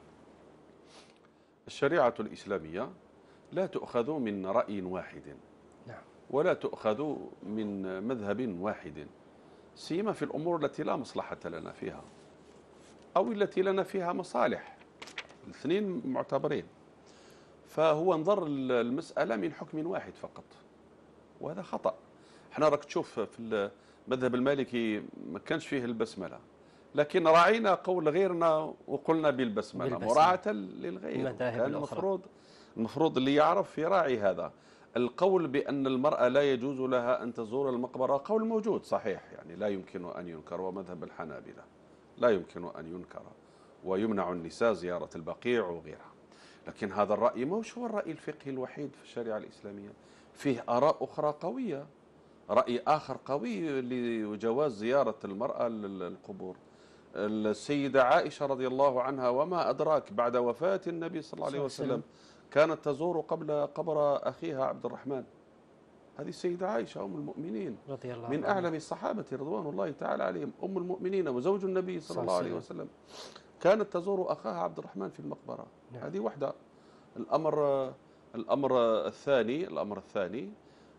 الشريعة الإسلامية لا تؤخذ من رأي واحد، نعم، ولا تؤخذ من مذهب واحد، سيما في الأمور التي لا مصلحة لنا فيها أو التي لنا فيها مصالح، الاثنين معتبرين. فهو انظر المسألة من حكم واحد فقط، وهذا خطأ. احنا راك تشوف في المذهب المالكي ما كانش فيه البسملة، لكن راعينا قول غيرنا وقلنا بالبسملة, بالبسملة. مراعاة للغير. كان المفروض المفروض اللي يعرف يراعي هذا. القول بأن المرأة لا يجوز لها أن تزور المقبرة قول موجود صحيح، يعني لا يمكن أن ينكر، ومذهب الحنابلة لا يمكن أن ينكر، ويمنع النساء زيارة البقيع وغيرها. لكن هذا الرأي مش هو الرأي الفقهي الوحيد في الشريعة الإسلامية، فيه آراء أخرى قوية. رأي آخر قوي لجواز زيارة المرأة للقبور. السيدة عائشة رضي الله عنها وما أدراك بعد وفاة النبي صلى الله عليه وسلم كانت تزور قبل قبر أخيها عبد الرحمن. هذه السيدة عائشة أم المؤمنين رضي الله من أعلم الصحابة رضوان الله تعالى عليهم، أم المؤمنين وزوج النبي صلى الله عليه وسلم، كانت تزور أخاها عبد الرحمن في المقبرة. نعم. هذه واحدة. الأمر الأمر الثاني الأمر الثاني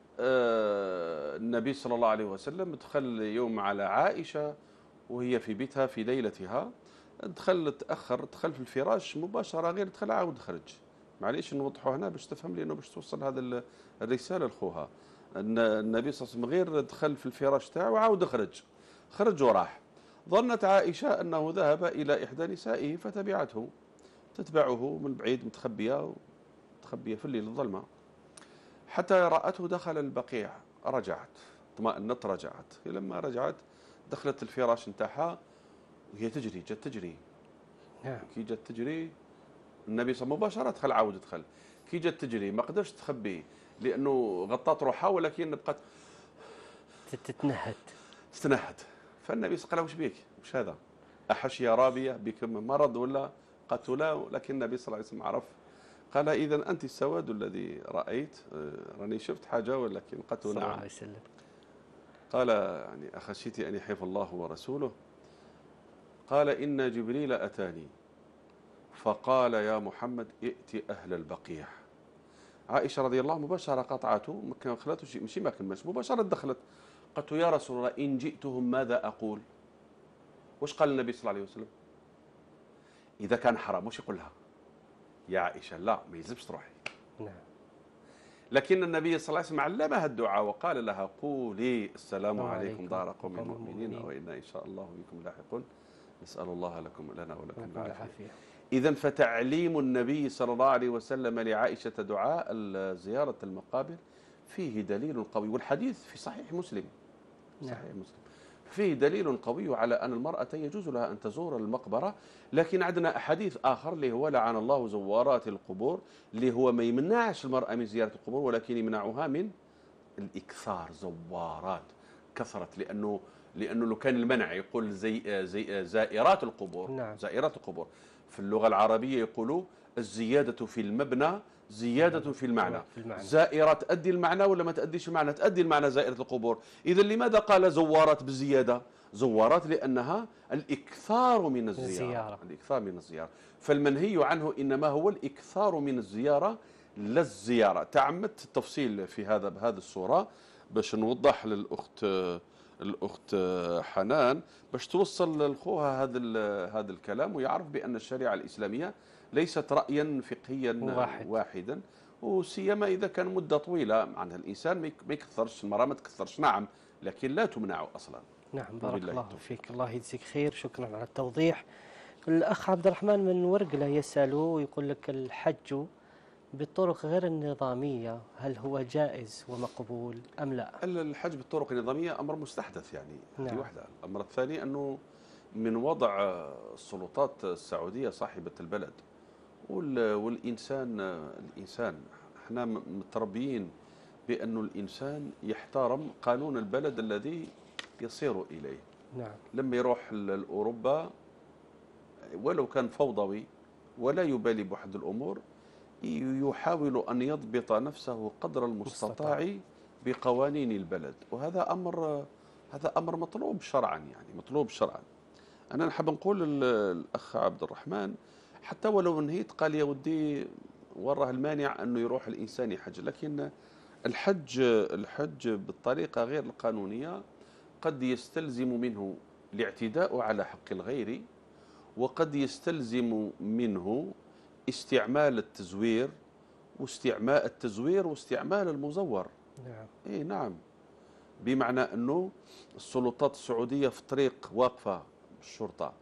آه النبي صلى الله عليه وسلم دخل يوم على عائشة وهي في بيتها في ليلتها، دخل تأخر، دخل في الفراش مباشرة، غير دخل عاود خرج. معليش نوضحوا هنا باش تفهم، لأنه باش توصل هذا الرسالة لخوها. النبي صلى الله عليه وسلم غير دخل في الفراش تاعه وعاود خرج، خرج وراح. ظنت عائشة أنه ذهب إلى إحدى نسائه فتبعته، تتبعه من بعيد متخبية متخبية في الليل الظلمة، حتى رأته دخل البقيع. رجعت، اطمأنت، رجعت. لما رجعت دخلت الفراش نتاعها وهي تجري، جت تجري. نعم. كي جت تجري النبي صلى الله عليه وسلم مباشرة دخل عاود دخل. كي جت تجري ما قدرش تخبي لأنه غطت روحها، ولكن بقت تتنهد تتنهد. فالنبي صلى الله عليه وسلم: وش بيك؟ وش هذا؟ أحش يا رابية بكم مرض ولا؟ قالت لا. لكن النبي صلى الله عليه وسلم عرف، قال: إذا أنت السواد الذي رأيت، راني شفت حاجة. ولكن قالت له: نعم. قال: يعني أخشيت أن يحيف الله ورسوله؟ قال: إن جبريل أتاني فقال يا محمد ائت أهل البقيع. عائشة رضي الله مباشرة قطعته، ما خلته مشي ما كلمش، مباشرة دخلت. قالت: يا رسول الله إن جئتهم ماذا أقول؟ وش قال النبي صلى الله عليه وسلم؟ إذا كان حرام وش يقول لها؟ يا عائشة لا، ما يلزمش تروحي. نعم. لكن النبي صلى الله عليه وسلم علمها الدعاء وقال لها: قولي السلام عليكم دار قوم مؤمنين وإنا إن شاء الله بكم لاحقون، نسأل الله لكم لنا ولكم العافية. إذن فتعليم النبي صلى الله عليه وسلم لعائشة دعاء زيارة المقابر فيه دليل قوي، والحديث في صحيح مسلم. صحيح مسلم فيه دليل قوي على أن المرأة يجوز لها أن تزور المقبرة. لكن عندنا حديث آخر اللي هو لعن الله زوارات القبور، اللي هو ما يمنعش المرأة من زيارة القبور، ولكن يمنعها من الإكثار. زوارات كثرت، لأنه لأنه لو كان المنع يقول زي زي زائرات القبور. نعم. زائرات القبور في اللغة العربية يقولوا الزيادة في المبنى زيادة في المعنى. في المعنى. زائرة تؤدي المعنى ولا ما تؤديش المعنى؟ تؤدي المعنى زائرة القبور. إذا لماذا قال زوارات بالزيادة؟ زوارات لأنها الإكثار من الزيارة. الزيارة. الإكثار من الزيارة. فالمنهي عنه إنما هو الإكثار من الزيارة لا الزيارة. تعمدت التفصيل في هذا بهذه الصورة باش نوضح للأخت الأخت حنان باش توصل لخوها هذا هذا الكلام، ويعرف بأن الشريعة الإسلامية ليست رأيا فقهيا واحد. واحدا، وسيما إذا كان مدة طويلة. معناها الإنسان ما يكثرش، المرأة ما تكثرش نعم، لكن لا تمنع أصلا. نعم. بارك الله فيك، الله يجزيك خير، شكرا على التوضيح. الأخ عبد الرحمن من ورقلة يسأل ويقول لك: الحج بالطرق غير النظامية هل هو جائز ومقبول أم لا؟ الحج بالطرق النظامية أمر مستحدث يعني. نعم. هذه واحدة. الأمر الثاني أنه من وضع السلطات السعودية صاحبة البلد والإنسان الإنسان احنا متربيين بأنه الإنسان يحترم قانون البلد الذي يصير إليه. نعم. لما يروح لأوروبا ولو كان فوضوي ولا يبالي بأحد الأمور، يحاول أن يضبط نفسه قدر المستطاع بقوانين البلد، وهذا أمر هذا أمر مطلوب شرعا، يعني مطلوب شرعا. أنا نحب نقول للأخ عبد الرحمن حتى ولو نهيت قال يا ودي وراه المانع أنه يروح الإنسان يحج، لكن الحج الحج بالطريقة غير القانونية قد يستلزم منه الاعتداء على حق الغير، وقد يستلزم منه استعمال التزوير واستعمال التزوير واستعمال المزور. نعم. اي نعم. بمعنى انه السلطات السعوديه في الطريق واقفه الشرطه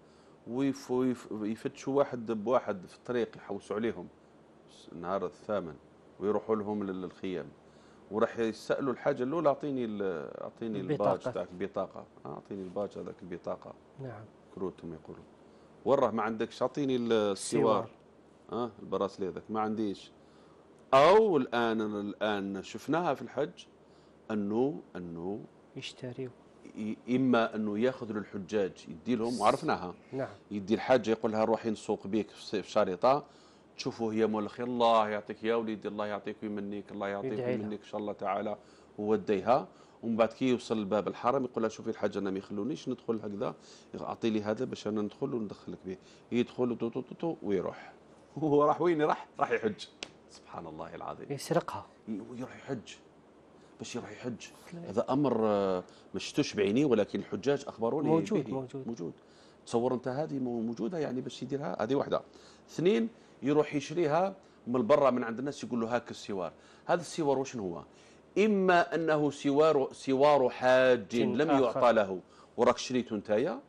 ويفتشوا واحد بواحد في الطريق، يحوسوا عليهم النهار الثامن ويروحوا لهم للخيام، وراح يسالوا الحاجه الاولى: اعطيني اعطيني الباج تاعك، البطاقه، اعطيني الباج هذاك البطاقه. نعم. كروتهم يقولوا. وراه ما عندكش اعطيني السوار اه البراسلي هذاك ما عنديش. او الان الان شفناها في الحج انه انه يشتريوا، اما انه ياخذ للحجاج يدي لهم وعرفناها. نعم. يدي الحاجه يقول لها روحي نسوق بيك في شريطه، تشوفوا هي مول الخير الله يعطيك يا وليدي، الله يعطيك ويمنيك، الله يعطيك ويمنيك ان شاء الله تعالى، ووديها. ومن بعد كي يوصل لباب الحرم يقول لها شوفي الحاجه انا ما يخلونيش ندخل هكذا، اعطي لي هذا باش انا ندخل وندخلك به. يدخل تو تو تو ويروح. هو راح وين راح؟ راح يحج. سبحان الله العظيم. يسرقها. يروح يحج. باش يروح يحج. هذا امر ما شفتوش بعيني، ولكن الحجاج اخبروني موجود به. موجود موجود. تصور انت هذه موجوده يعني باش يديرها. هذه واحده. اثنين يروح يشريها من برا من عند الناس، يقول له هاك السوار. هذا السوار وش هو؟ اما انه سوار سوار حاج لم يعطى له وراك شريته نتايا،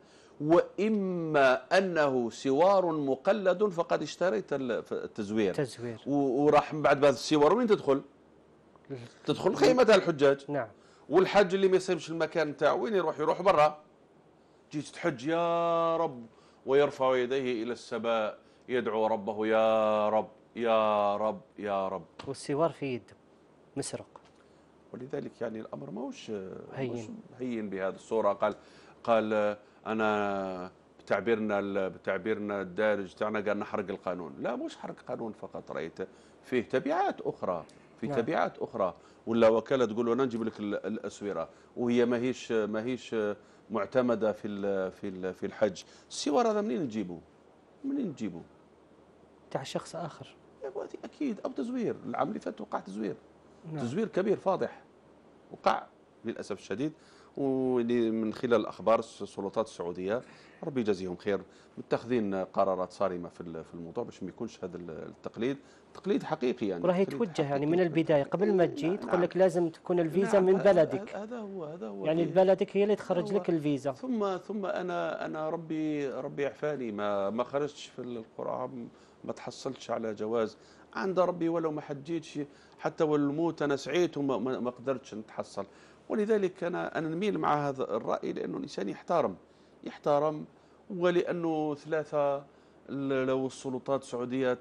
واما انه سوار مقلد فقد اشتريت التزوير. تزوير. وراح من بعد بهذا السوار وين تدخل؟ تدخل خيمة الحجاج. نعم. والحج اللي ما يصيبش المكان نتاعو وين يروح؟ يروح برا. جيت تحج يا رب ويرفع يديه الى السماء يدعو ربه يا رب يا رب يا رب، والسوار في يده مسرق. ولذلك يعني الامر ماهوش هين هين بهذه الصوره. قال قال انا بتعبيرنا بتعبيرنا الدارج تاعنا قال نحرق القانون. لا مش حرق قانون فقط، رايت فيه تبعات اخرى، في نعم. تبعات اخرى. ولا وكاله تقول له انا نجيب لك الاسوره وهي ماهيش ماهيش معتمده في في في الحج. السوار هذا منين نجيبه؟ منين نجيبه؟ تاع شخص اخر اكيد، او تزوير. العام اللي فات وقع تزوير. نعم. تزوير كبير فاضح وقع للاسف الشديد، ومن خلال الاخبار السلطات السعوديه ربي يجازيهم خير متخذين قرارات صارمه في في الموضوع باش ما يكونش هذا التقليد تقليد حقيقي. يعني وراه يتوجه يعني من البدايه قبل ما تجي تقول نعم. لك لازم تكون الفيزا نعم. من بلدك. هذا هو هذا هو يعني بلدك هي اللي تخرج لك الفيزا. ثم ثم انا انا ربي ربي يعفاني ما ما خرجتش في القرعه، ما تحصلتش على جواز عند ربي، ولو ما حجيتش حتى والموت انا سعيت وما ما قدرتش نتحصل. ولذلك انا انا نميل مع هذا الراي، لانه الانسان يحترم يحترم ولانه ثلاثه لو السلطات السعوديه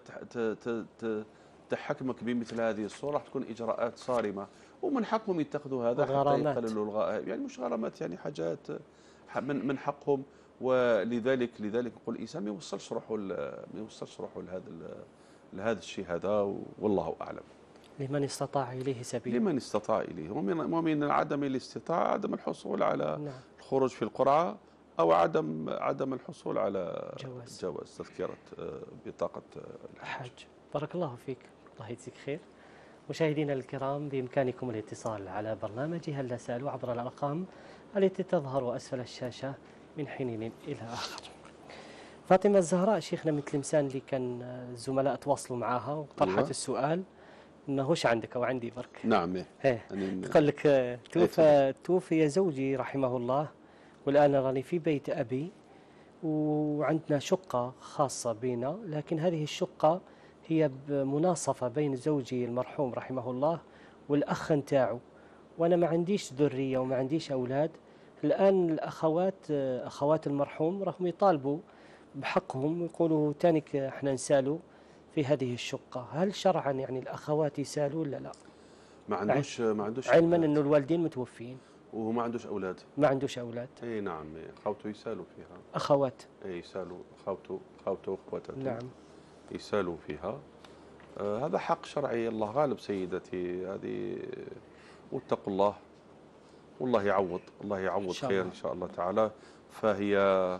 تحكمك بمثل هذه الصوره راح تكون اجراءات صارمه، ومن حقهم يتخذوا هذا حتى يقللوا الغائب. يعني مش غرامات، يعني حاجات من من حقهم. ولذلك لذلك نقول الانسان ما يوصلش روحه ما يوصلش روحه لهذا لهذا الشيء هذا، والله اعلم. لمن استطاع اليه سبيلا. لمن استطاع اليه، ومن ومن عدم الاستطاعه عدم الحصول على نعم. الخروج في القرعه، او عدم عدم الحصول على جواز, جواز تذكره بطاقه الحج. بارك الله فيك، الله يجزيك خير. مشاهدينا الكرام، بامكانكم الاتصال على برنامج هلا سالوا عبر الارقام التي تظهر اسفل الشاشه من حين الى اخر. فاطمه الزهراء شيخنا من تلمسان اللي كان الزملاء تواصلوا معها وطرحت أيوة. السؤال انه وش عندك او عندي برك. نعم ايه تقول لك توفى توفي زوجي رحمه الله، والان راني في بيت ابي وعندنا شقه خاصه بنا، لكن هذه الشقه هي بمناصفه بين زوجي المرحوم رحمه الله والاخ نتاعو، وانا ما عنديش ذريه وما عنديش اولاد. الان الاخوات اخوات المرحوم راهم يطالبوا بحقهم، يقولوا تانيك احنا نسالوا في هذه الشقه. هل شرعا يعني الاخوات يسالوا ولا لا؟ ما عندوش ما عندوش علما انه الوالدين متوفين وهو ما عندوش اولاد. ما عندوش اولاد. اي نعم، خاوته يسالوا فيها. اخوات. اي يسالوا خاوته خاوته واخواته. نعم. يسالوا فيها. آه هذا حق شرعي، الله غالب سيدتي هذه، واتقوا الله والله يعوض، الله يعوض خير ان شاء الله تعالى. فهي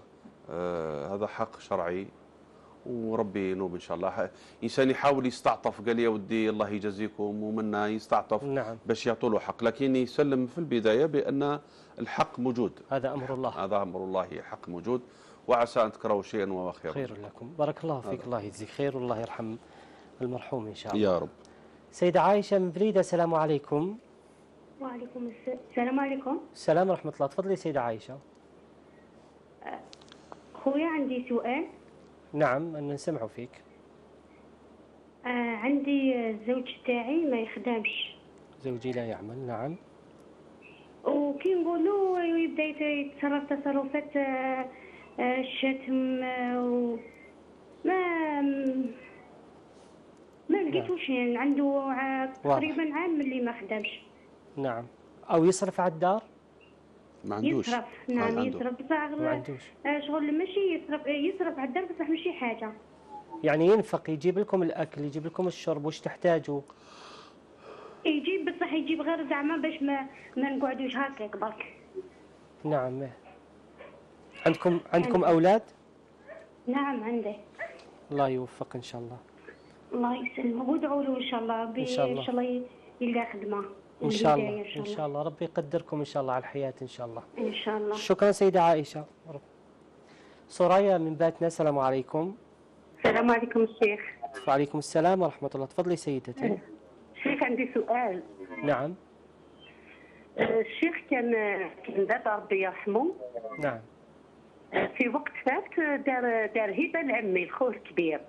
آه هذا حق شرعي وربي ينوب ان شاء الله. انسان يحاول يستعطف، قال يا ودي الله يجازيكم، ومنا يستعطف نعم. باش يعطوا له حق، لكن يسلم في البدايه بان الحق موجود. هذا امر الله. هذا امر الله، حق موجود، وعسى ان تكرهوا شيئا وهو خير خير لكم. بارك الله فيك، الله يجزيك خير والله يرحم المرحوم ان شاء الله يا رب. سيدة عائشه من بريده، السلام عليكم. وعليكم السلام. عليكم السلام ورحمه الله. تفضلي سيدة عائشه. خويا عندي سؤال. نعم أنا نسمع فيك. آه عندي الزوج تاعي ما يخدمش. زوجي لا يعمل. نعم. وكي نقولوا يبدا يتصرف تصرفات آه آه، الشتم آه، و- ما ما لقيتوش يعني عنده ع- تقريبا عام اللي ما خدمش. نعم. أو يصرف على الدار؟ ما عندوش. يصرف نعم عنده. يصرف بصح ما عندوش. آه، شغل ماشي يصرف يصرف على الدار بصح ماشي حاجة. يعني ينفق، يجيب لكم الأكل، يجيب لكم الشرب، وش تحتاجوا؟ يجيب بصح يجيب غير زعما باش ما ما نقعدوش هكاك برك. نعم. عندكم عندكم أولاد؟ نعم عنده. الله يوفق إن شاء الله. الله يسلمه وادعوا له ان شاء الله إن شاء الله. ان شاء الله يلقى خدمه إن شاء الله والهداية إن شاء الله ربي يقدركم إن شاء الله على الحياة إن شاء الله. ان شاء الله. شكرا سيدة عائشة. سوريا من باتنا، السلام عليكم. السلام عليكم الشيخ. وعليكم السلام ورحمة الله. تفضلي سيدتي. شيخ عندي سؤال. نعم. آه، الشيخ كان كان بابا ربي يرحمه. نعم. آه، في وقت فات دار دار هبه لعمي الخوه الكبير.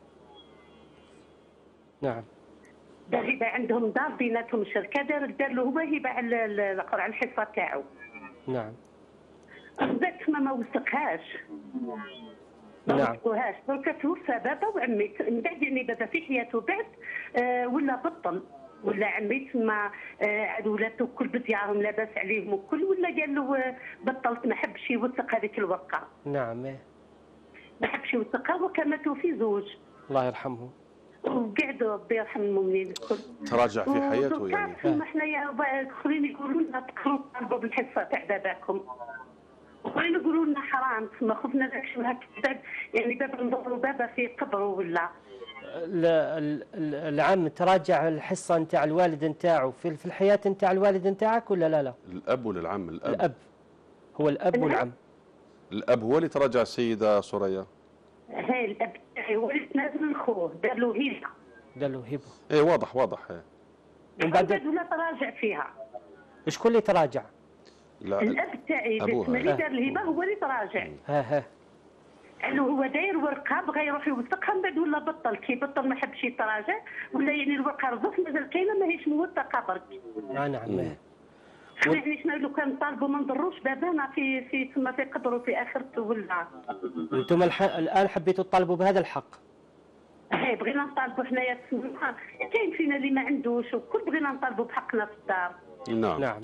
نعم. دار هبه عندهم دار بيناتهم شركه، دار دار له هو هبه على ال- على الحصه تاعو. نعم. ذاك ما ما وثقهاش. ما نعم. وثقوهاش، درك توفى بابا وعمي من بعد يعني بابا في حياته بعد آه ولا بطل، ولا عمي تما آه عاد ولاتو كل بديارهم لاباس عليهم وكل، ولا قال له آه، بطلت ما حبش يوثق هذيك الورقه. نعم. ما حبش يوثقها وكان ماتوا في زوج. الله يرحمه. وقعدوا ربي يرحم المؤمنين الكل. تراجع في حياته يعني. ثم حنايا اخرين يقولوا لنا تقروا طالبوا بالحصه تاع باباكم. وين يقولوا لنا حرام، ثم خفنا ذاك شو هكا يعني بابا نضروا بابا في قبره ولا. ال- ال- ال- العم تراجع الحصة نتاع الوالد نتاعو في في الحياة نتاع الوالد نتاعك ولا لا لا؟ الأب ولا العم؟ الأب. الأب. هو الأب والعم. الأب هو اللي تراجع السيدة سوريا. هاي الاب تاعي ولد نازل لخوه دار له هيبه. دار له هبة. ايه واضح واضح. ايه. ومن بعد ولا تراجع فيها. شكون اللي تراجع؟ لا الاب تاعي أبوها. باسم اللي دار الهبه هو اللي تراجع. ها ها. انه هو داير ورقه بغى يروح يوثقها من بعد ولا بطل، كي بطل ما حبش يتراجع ولا يعني الورقه رزق مازال كاينه ماهيش موثقه برك. آه نعم. يعني شنو لو كان طالبوا ما نضروش بابانا في في تما في قبره في اخرته ولا. انتم الح... الآن حبيتوا تطالبوا بهذا الحق. هاي بغينا نطالبوا حنايا كاين فينا اللي ما عندوش وكل بغينا نطالبوا بحقنا في الدار. نعم. نعم.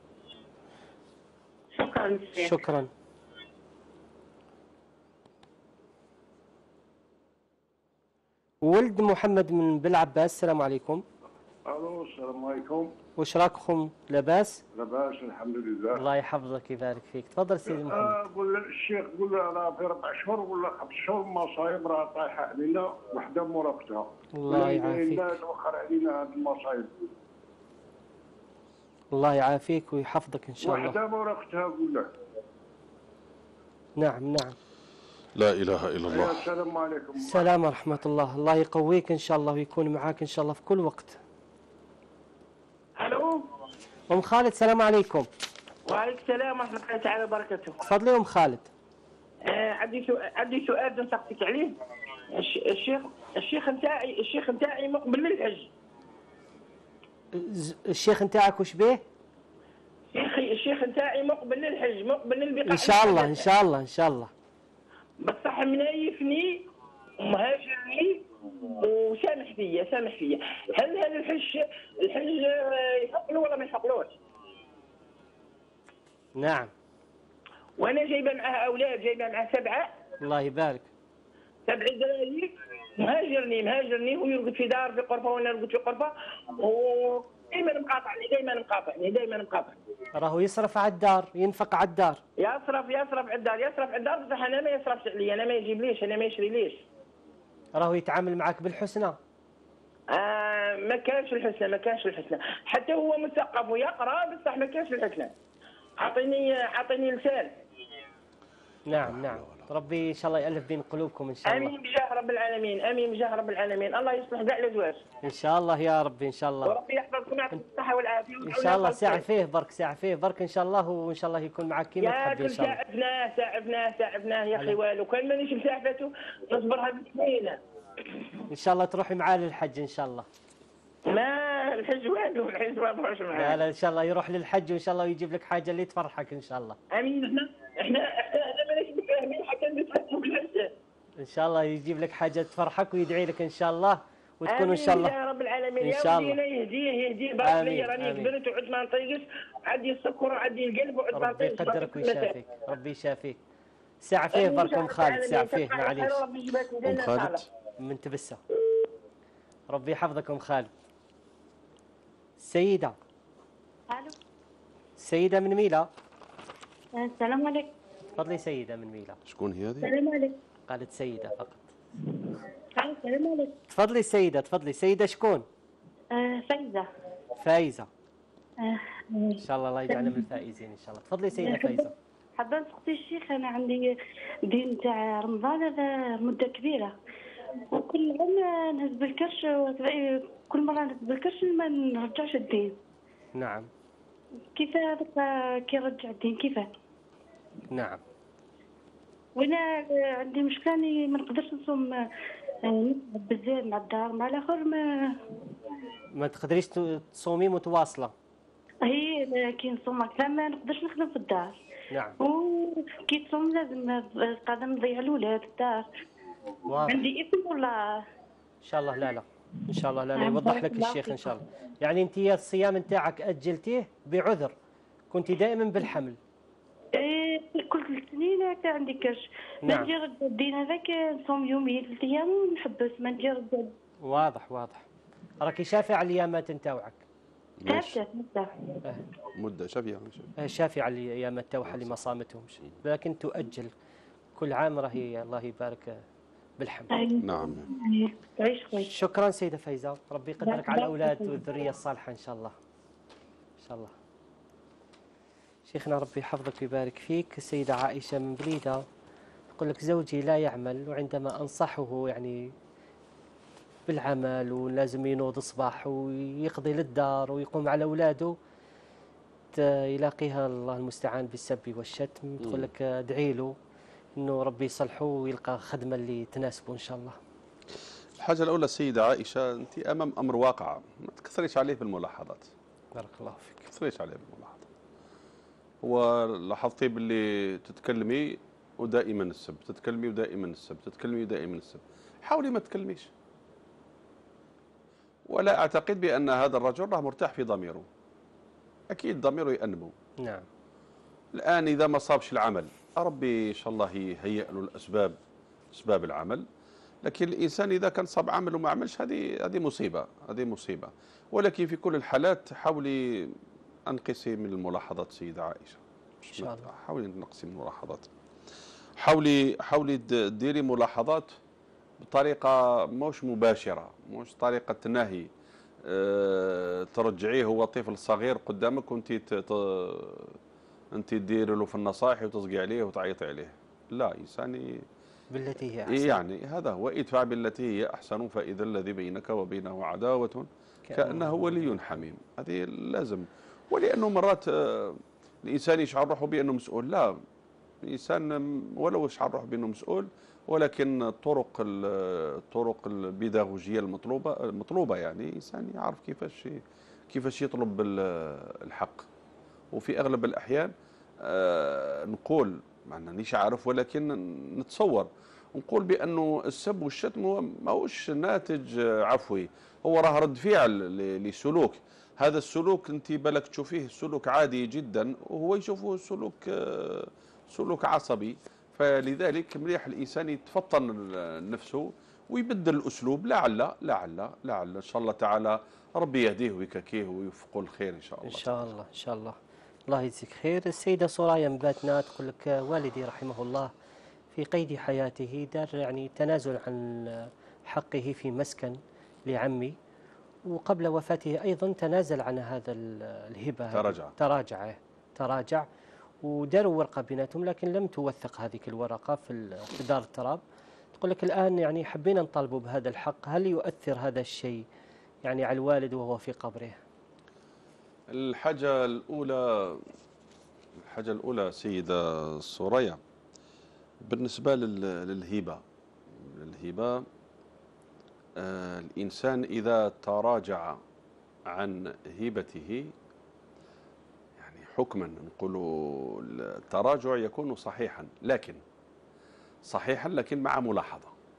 شكرا شيخ. شكرا. ولد محمد من بلعباس، السلام عليكم. الو السلام عليكم. واش راكم؟ لاباس؟ لاباس الحمد لله. الله يحفظك ويبارك فيك. تفضل سيدي محمد. آه قول الشيخ قول له انا في ربع شهور ولا خمس شهور مصايب راه طايحه علينا وحده مورا اختها. الله يعافيك. توخر علينا هذه المصايب. الله يعافيك ويحفظك ان شاء الله. وحده مورا اختها قول له. نعم نعم. لا اله الا الله. السلام عليكم. السلام ورحمة الله. الله يقويك ان شاء الله ويكون معاك ان شاء الله في كل وقت. الو. ام خالد السلام عليكم. وعليكم السلام ورحمه الله تعالى وبركاته. تفضلي ام خالد. آه عندي سؤال عندي سؤال نسقسيك عليه. الش- الشيخ الشيخ نتاعي الشيخ نتاعي مقبل للحج. ز- الشيخ نتاعك وش به؟ شيخي الشيخ نتاعي مقبل للحج مقبل للبقاع. ان شاء الله ان شاء الله ان شاء الله. بصح منايفني ومهاجرني وسامح فيا سامح فيا. هل هذا الحج الحج آه، يحق له ولا ما يحقلوش؟ نعم. وانا جايبه معاه اولاد جايبه معاه سبعه الله يبارك. سبع دراهم. مهاجرني مهاجرني ويرقد في دار في غرفه وانا نرقد في غرفه ودائما مقاطعني دائما مقاطعني دائما مقاطعني. راهو يصرف على الدار، ينفق على الدار. يصرف يصرف على الدار يصرف على الدار بصح انا ما يصرفش عليا انا ما يجيب ليش انا ما يشري ليش. راهو يتعامل معك بالحسنى. آه ما كانش الحسنى ما كانش الحسنى حتى هو مثقف ويقرا بصح ما كانش الحسنى. اعطيني اعطيني لسان. نعم نعم. ربي ان شاء الله يألف بين قلوبكم ان شاء الله. امين بجاه رب العالمين امين بجاه رب العالمين. الله يصلح كاع الازواج ان شاء الله يا ربي ان شاء الله. وربي يحفظكم ويعطيكم الصحه والعافيه. ان شاء الله ساعة فيه برك ساعة فيه برك ان شاء الله وان شاء الله يكون معك كيما يا تحب ان كل شاء الله. ساعفناه ساعفناه ساعفناه يا اخي والو كان مانيش مساعفته نصبرها بسنينه. ان شاء الله تروحي معاه للحج ان شاء الله. ما الحج والو الحج ما بروحش معاه. لا لا ان شاء الله يروح للحج وان شاء الله يجيب لك حاجة اللي تفرحك ان شاء الله. امين. احنا احنا احنا احنا ماناش متفاهمين حتى نتفاهموا شاء الله يجيب لك حاجة تفرحك ويدعي لك إن شاء الله وتكون إن شاء الله يا رب العالمين. إن يا شاء ودي الله. يهديه يهديه بارك لي راني كبرت وعدت ما نطيقش، عندي السكر وعندي القلب وعدت ما ربي نطيقش. يقدرك ويشافيك، ربي يشافيك. ساعة فيه بركم خالد، ساعة فيه معليش. أم خالد من تبسة. ربي يحفظكم خالد. سيدة. الو. سيدة من ميلا. السلام عليكم. تفضلي سيدة من ميلا. شكون هي هذه؟ السلام عليكم. قالت سيدة فقط. السلام عليكم. تفضلي سيدة، تفضلي سيدة. شكون؟ آه فايزة. فايزة. آه إن شاء الله الله يجعلنا من الفائزين إن شاء الله. تفضلي سيدة فايزة. حابة نسقسي الشيخ، أنا عندي دين تاع رمضان هذا مدة كبيرة، وكل عام نهز بالكرش، كل مرة نهز بالكرش ما نرجعش الدين. نعم. كيف هذاك كي يرجع الدين كيفاه؟ نعم. وانا عندي مشكله اني ما نقدرش نصوم، نتعب بزاف مع الدار مع الاخر ما ما تقدريش تصومي متواصله. هي كي نصوم هكذا ما نقدرش نخدم في الدار. نعم. وكي تصوم لازم قاعده نضيع الاولاد في الدار. واضح. عندي اثم ولا؟ ان شاء الله لا لا ان شاء الله لا لا يوضح لك الشيخ ان شاء الله. يعني انت الصيام نتاعك اجلتيه بعذر، كنت دائما بالحمل. ايه كل ثلاث سنين هكا عندي كرش. نعم. ما نجي نرد الدين هذاك نصوم يومين ثلاث ايام ونحبس، ما نجي نرد. واضح واضح. راكي شافي على الايامات نتاعك. ثابته مده. مده شافيه. شافي على الايامات تاعها اللي ما صامتهمش، لكن تؤجل كل عام راهي الله يبارك بالحمل. نعم. تعيش خويا. شكرا سيدة فايزة، ربي يقدرك على الأولاد والذرية الصالحة إن شاء الله. إن شاء الله. شيخنا ربي يحفظك ويبارك فيك. السيدة عائشة من بليدة تقول لك زوجي لا يعمل، وعندما أنصحه يعني بالعمل ولازم ينوض صباح ويقضي للدار ويقوم على أولاده، يلاقيها الله المستعان بالسب والشتم. تقول لك ادعي له انه ربي يصلحه ويلقى خدمه اللي تناسبه ان شاء الله. الحاجه الاولى السيده عائشه، انت امام امر واقع، ما تكثريش عليه بالملاحظات. بارك الله فيك. ما تكثريش عليه بالملاحظات. هو لاحظتي باللي تتكلمي ودائما السب، تتكلمي ودائما السب، تتكلمي ودائما السب. حاولي ما تتكلميش. ولا اعتقد بان هذا الرجل راه مرتاح في ضميره. اكيد ضميره يأنبه. نعم. الان اذا ما صابش العمل ربي ان شاء الله يهيئ له الاسباب، اسباب العمل، لكن الانسان اذا كان صاب عمل وما عملش هذه هذه مصيبه، هذه مصيبه. ولكن في كل الحالات حاولي انقصي من الملاحظات سيده عائشه. ان شاء الله. حاولي تنقصي من الملاحظات. حاولي حاولي ديري ملاحظات بطريقه مش مباشره، مش طريقه نهي. أه ترجعيه هو طفل صغير قدامك وانت انت تديري له في النصائح وتصقي عليه وتعيطي عليه. لا، انسان بالتي هي احسن. يعني هذا هو، ادفع بالتي هي احسن فاذا الذي بينك وبينه عداوه كانه ولي حميم. هذه لازم. ولانه مرات الانسان يشعر روحه بانه مسؤول. لا، الانسان ولو يشعر روحه بانه مسؤول، ولكن الطرق الطرق البيداغوجيه المطلوبه المطلوبه يعني الانسان يعرف كيفاش كيفاش يطلب الحق. وفي اغلب الاحيان آه نقول مانيش عارف، ولكن نتصور نقول بانه السب والشتم هو ماهوش ناتج عفوي، هو راه رد فعل لسلوك. هذا السلوك انت بالك تشوفيه سلوك عادي جدا وهو يشوفه سلوك آه سلوك عصبي. فلذلك مليح الانسان يتفطن نفسه ويبدل الاسلوب، لعل لعل لعل ان شاء الله تعالى ربي يهديه ويكاكيه ويوفقه الخير ان شاء الله. ان شاء الله ان شاء الله. الله يجزيك خير. السيدة سرايا من باتنا تقول لك والدي رحمه الله في قيد حياته دار يعني تنازل عن حقه في مسكن لعمي، وقبل وفاته أيضا تنازل عن هذا الهبة. تراجع تراجع تراجع وداروا ورقة بيناتهم، لكن لم توثق هذه الورقة في دار التراب. تقول لك الآن يعني حبينا نطالبوا بهذا الحق، هل يؤثر هذا الشيء يعني على الوالد وهو في قبره؟ الحاجة الأولى الحاجة الأولى سيدة سوريا، بالنسبة للهبة الهبة آه الإنسان إذا تراجع عن هبته يعني حكما نقول التراجع يكون صحيحا، لكن صحيحا لكن مع ملاحظة.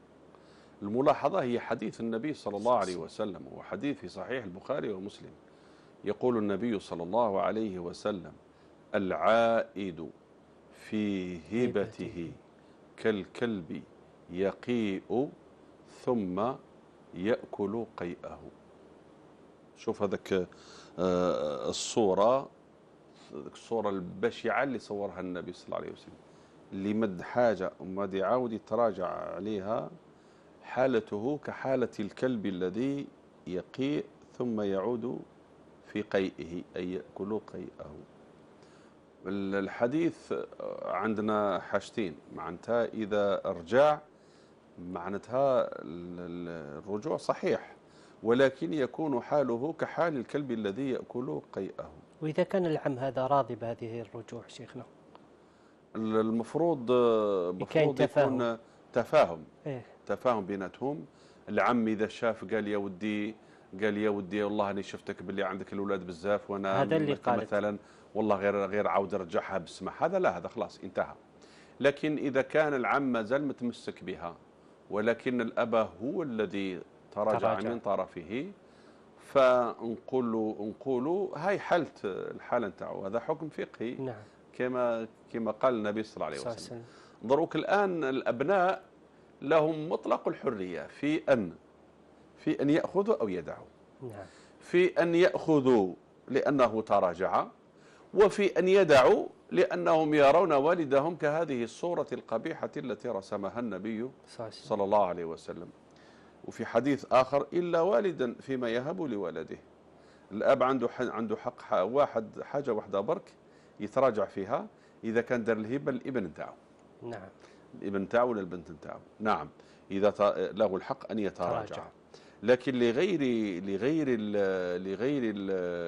الملاحظة هي حديث النبي صلى الله عليه وسلم، وحديث في صحيح البخاري ومسلم. يقول النبي صلى الله عليه وسلم: العائد في هبته كالكلب يقيء ثم يأكل قيئه. شوف هذاك الصورة، الصورة البشعة اللي صورها النبي صلى الله عليه وسلم، اللي مد حاجة وما يعاود يتراجع عليها، حالته كحالة الكلب الذي يقيء ثم يعود في قيئه، أي يأكل قيئه. الحديث عندنا حاجتين معناتها: إذا ارجع معناتها الرجوع صحيح، ولكن يكون حاله كحال الكلب الذي يأكل قيئه. وإذا كان العم هذا راضي بهذه الرجوع شيخنا؟ المفروض المفروض يكون تفاهم. إيه؟ تفاهم بيناتهم. العم إذا شاف قال يا ودي قال يا ودي والله أنا شفتك باللي عندك الأولاد بزاف وأنا هذا اللي قالت مثلا والله غير غير عاود رجعها بالسماح، هذا لا، هذا خلاص انتهى. لكن إذا كان العم ما زال متمسك بها ولكن الأب هو الذي تراجع, تراجع. من طرفه، فنقول نقولوا هاي حالة الحالة نتاعو، هذا حكم فقهي. نعم. كما كما قال النبي صلى الله عليه وسلم. دروك الآن الأبناء لهم مطلق الحرية في أن في أن يأخذوا أو يدعوا. نعم. في أن يأخذوا لأنه تراجع، وفي أن يدعوا لأنهم يرون والدهم كهذه الصورة القبيحة التي رسمها النبي صلى الله عليه وسلم. وفي حديث آخر: إلا والدا فيما يهب لولده. الأب عنده عنده حق واحد، حاجة واحدة برك يتراجع فيها، إذا كان دار الهبة الابن نتاعو. نعم. الابن نتاعو ولا البنت نتاعو. نعم، إذا له الحق أن يتراجع. تراجع. لكن لغير لغير ال لغير ال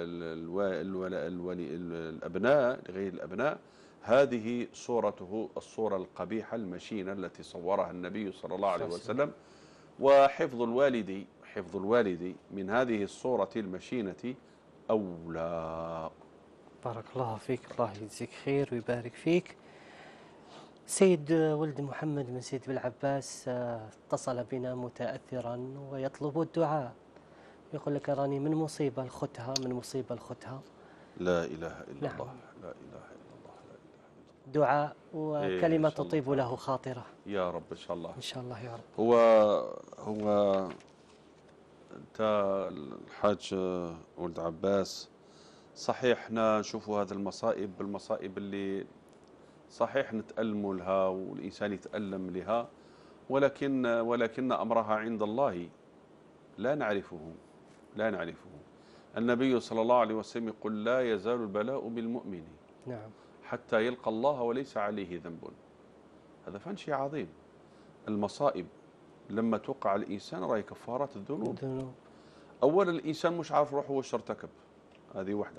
ال الأبناء لغير الأبناء هذه صورته الصورة القبيحة المشينة التي صورها النبي صلى الله عليه وسلم. وحفظ الوالد حفظ الوالد من هذه الصورة المشينة أولى. بارك الله فيك، الله يجزيك خير ويبارك فيك. سيد ولد محمد من سيد بالعباس اتصل بنا متأثرا ويطلب الدعاء، يقول لك: راني من مصيبة لختها من مصيبة لختها. لا إله إلا نعم. الله لا إله إلا الله لا إله إلا الله. دعاء وكلمة إيه تطيب له خاطرة. يا رب إن شاء الله. إن شاء الله يا رب. هو هو أنت الحاج ولد عباس، صحيح احنا نشوفوا هذه المصائب المصائب اللي صحيح نتألم لها والإنسان يتألم لها، ولكن ولكن أمرها عند الله لا نعرفه لا نعرفه. النبي صلى الله عليه وسلم يقول: لا يزال البلاء بالمؤمن نعم حتى يلقى الله وليس عليه ذنب. هذا فان شيء عظيم. المصائب لما توقع الإنسان راهي كفارات الذنوب. الذنوب. أولا الإنسان مش عارف روحه واش ارتكب، هذه وحده.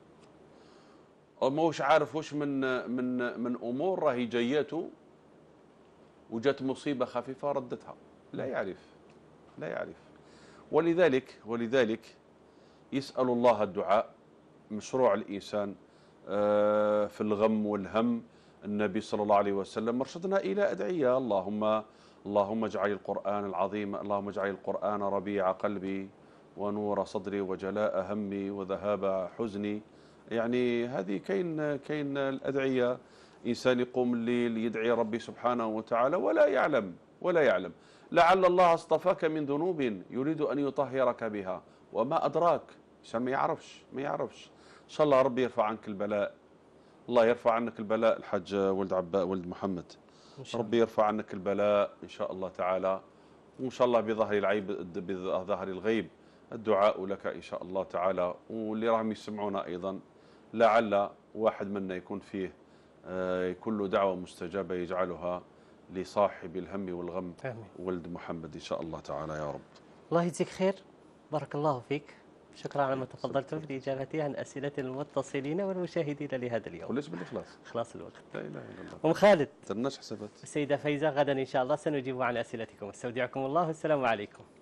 ما هوش عارف واش من من من امور راهي جاياته وجات مصيبه خفيفه ردتها، لا يعرف لا يعرف. ولذلك ولذلك يسأل الله الدعاء، مشروع الإنسان في الغم والهم. النبي صلى الله عليه وسلم مرشدنا إلى أدعية: اللهم اللهم اجعل القرآن العظيم اللهم اجعل القرآن ربيع قلبي ونور صدري وجلاء همي وذهاب حزني. يعني هذه كاين كاين الأدعية. إنسان يقوم الليل يدعي ربي سبحانه وتعالى ولا يعلم ولا يعلم لعل الله اصطفاك من ذنوب يريد أن يطهرك بها، وما أدراك. إنسان ما يعرفش ما يعرفش. إن شاء الله ربي يرفع عنك البلاء، الله يرفع عنك البلاء. الحاج ولد عباء ولد محمد، ربي يرفع عنك البلاء إن شاء الله تعالى. وإن شاء الله بظهر العيب بظهر الغيب الدعاء لك إن شاء الله تعالى. واللي راهم يسمعونا أيضا لعل واحد منا يكون فيه يكون له دعوة مستجابة يجعلها لصاحب الهم والغم. آمين. ولد محمد إن شاء الله تعالى يا رب. الله يجزيك خير، بارك الله فيك. شكرا على ما تفضلتم بالإجابة عن أسئلة المتصلين والمشاهدين لهذا اليوم. وليش بالإخلاص؟ خلاص الوقت. لا إله إلا الله. أم خالد. ترناش حسابات. السيدة فايزة، غدا إن شاء الله سنجيب عن أسئلتكم. استودعكم الله والسلام عليكم.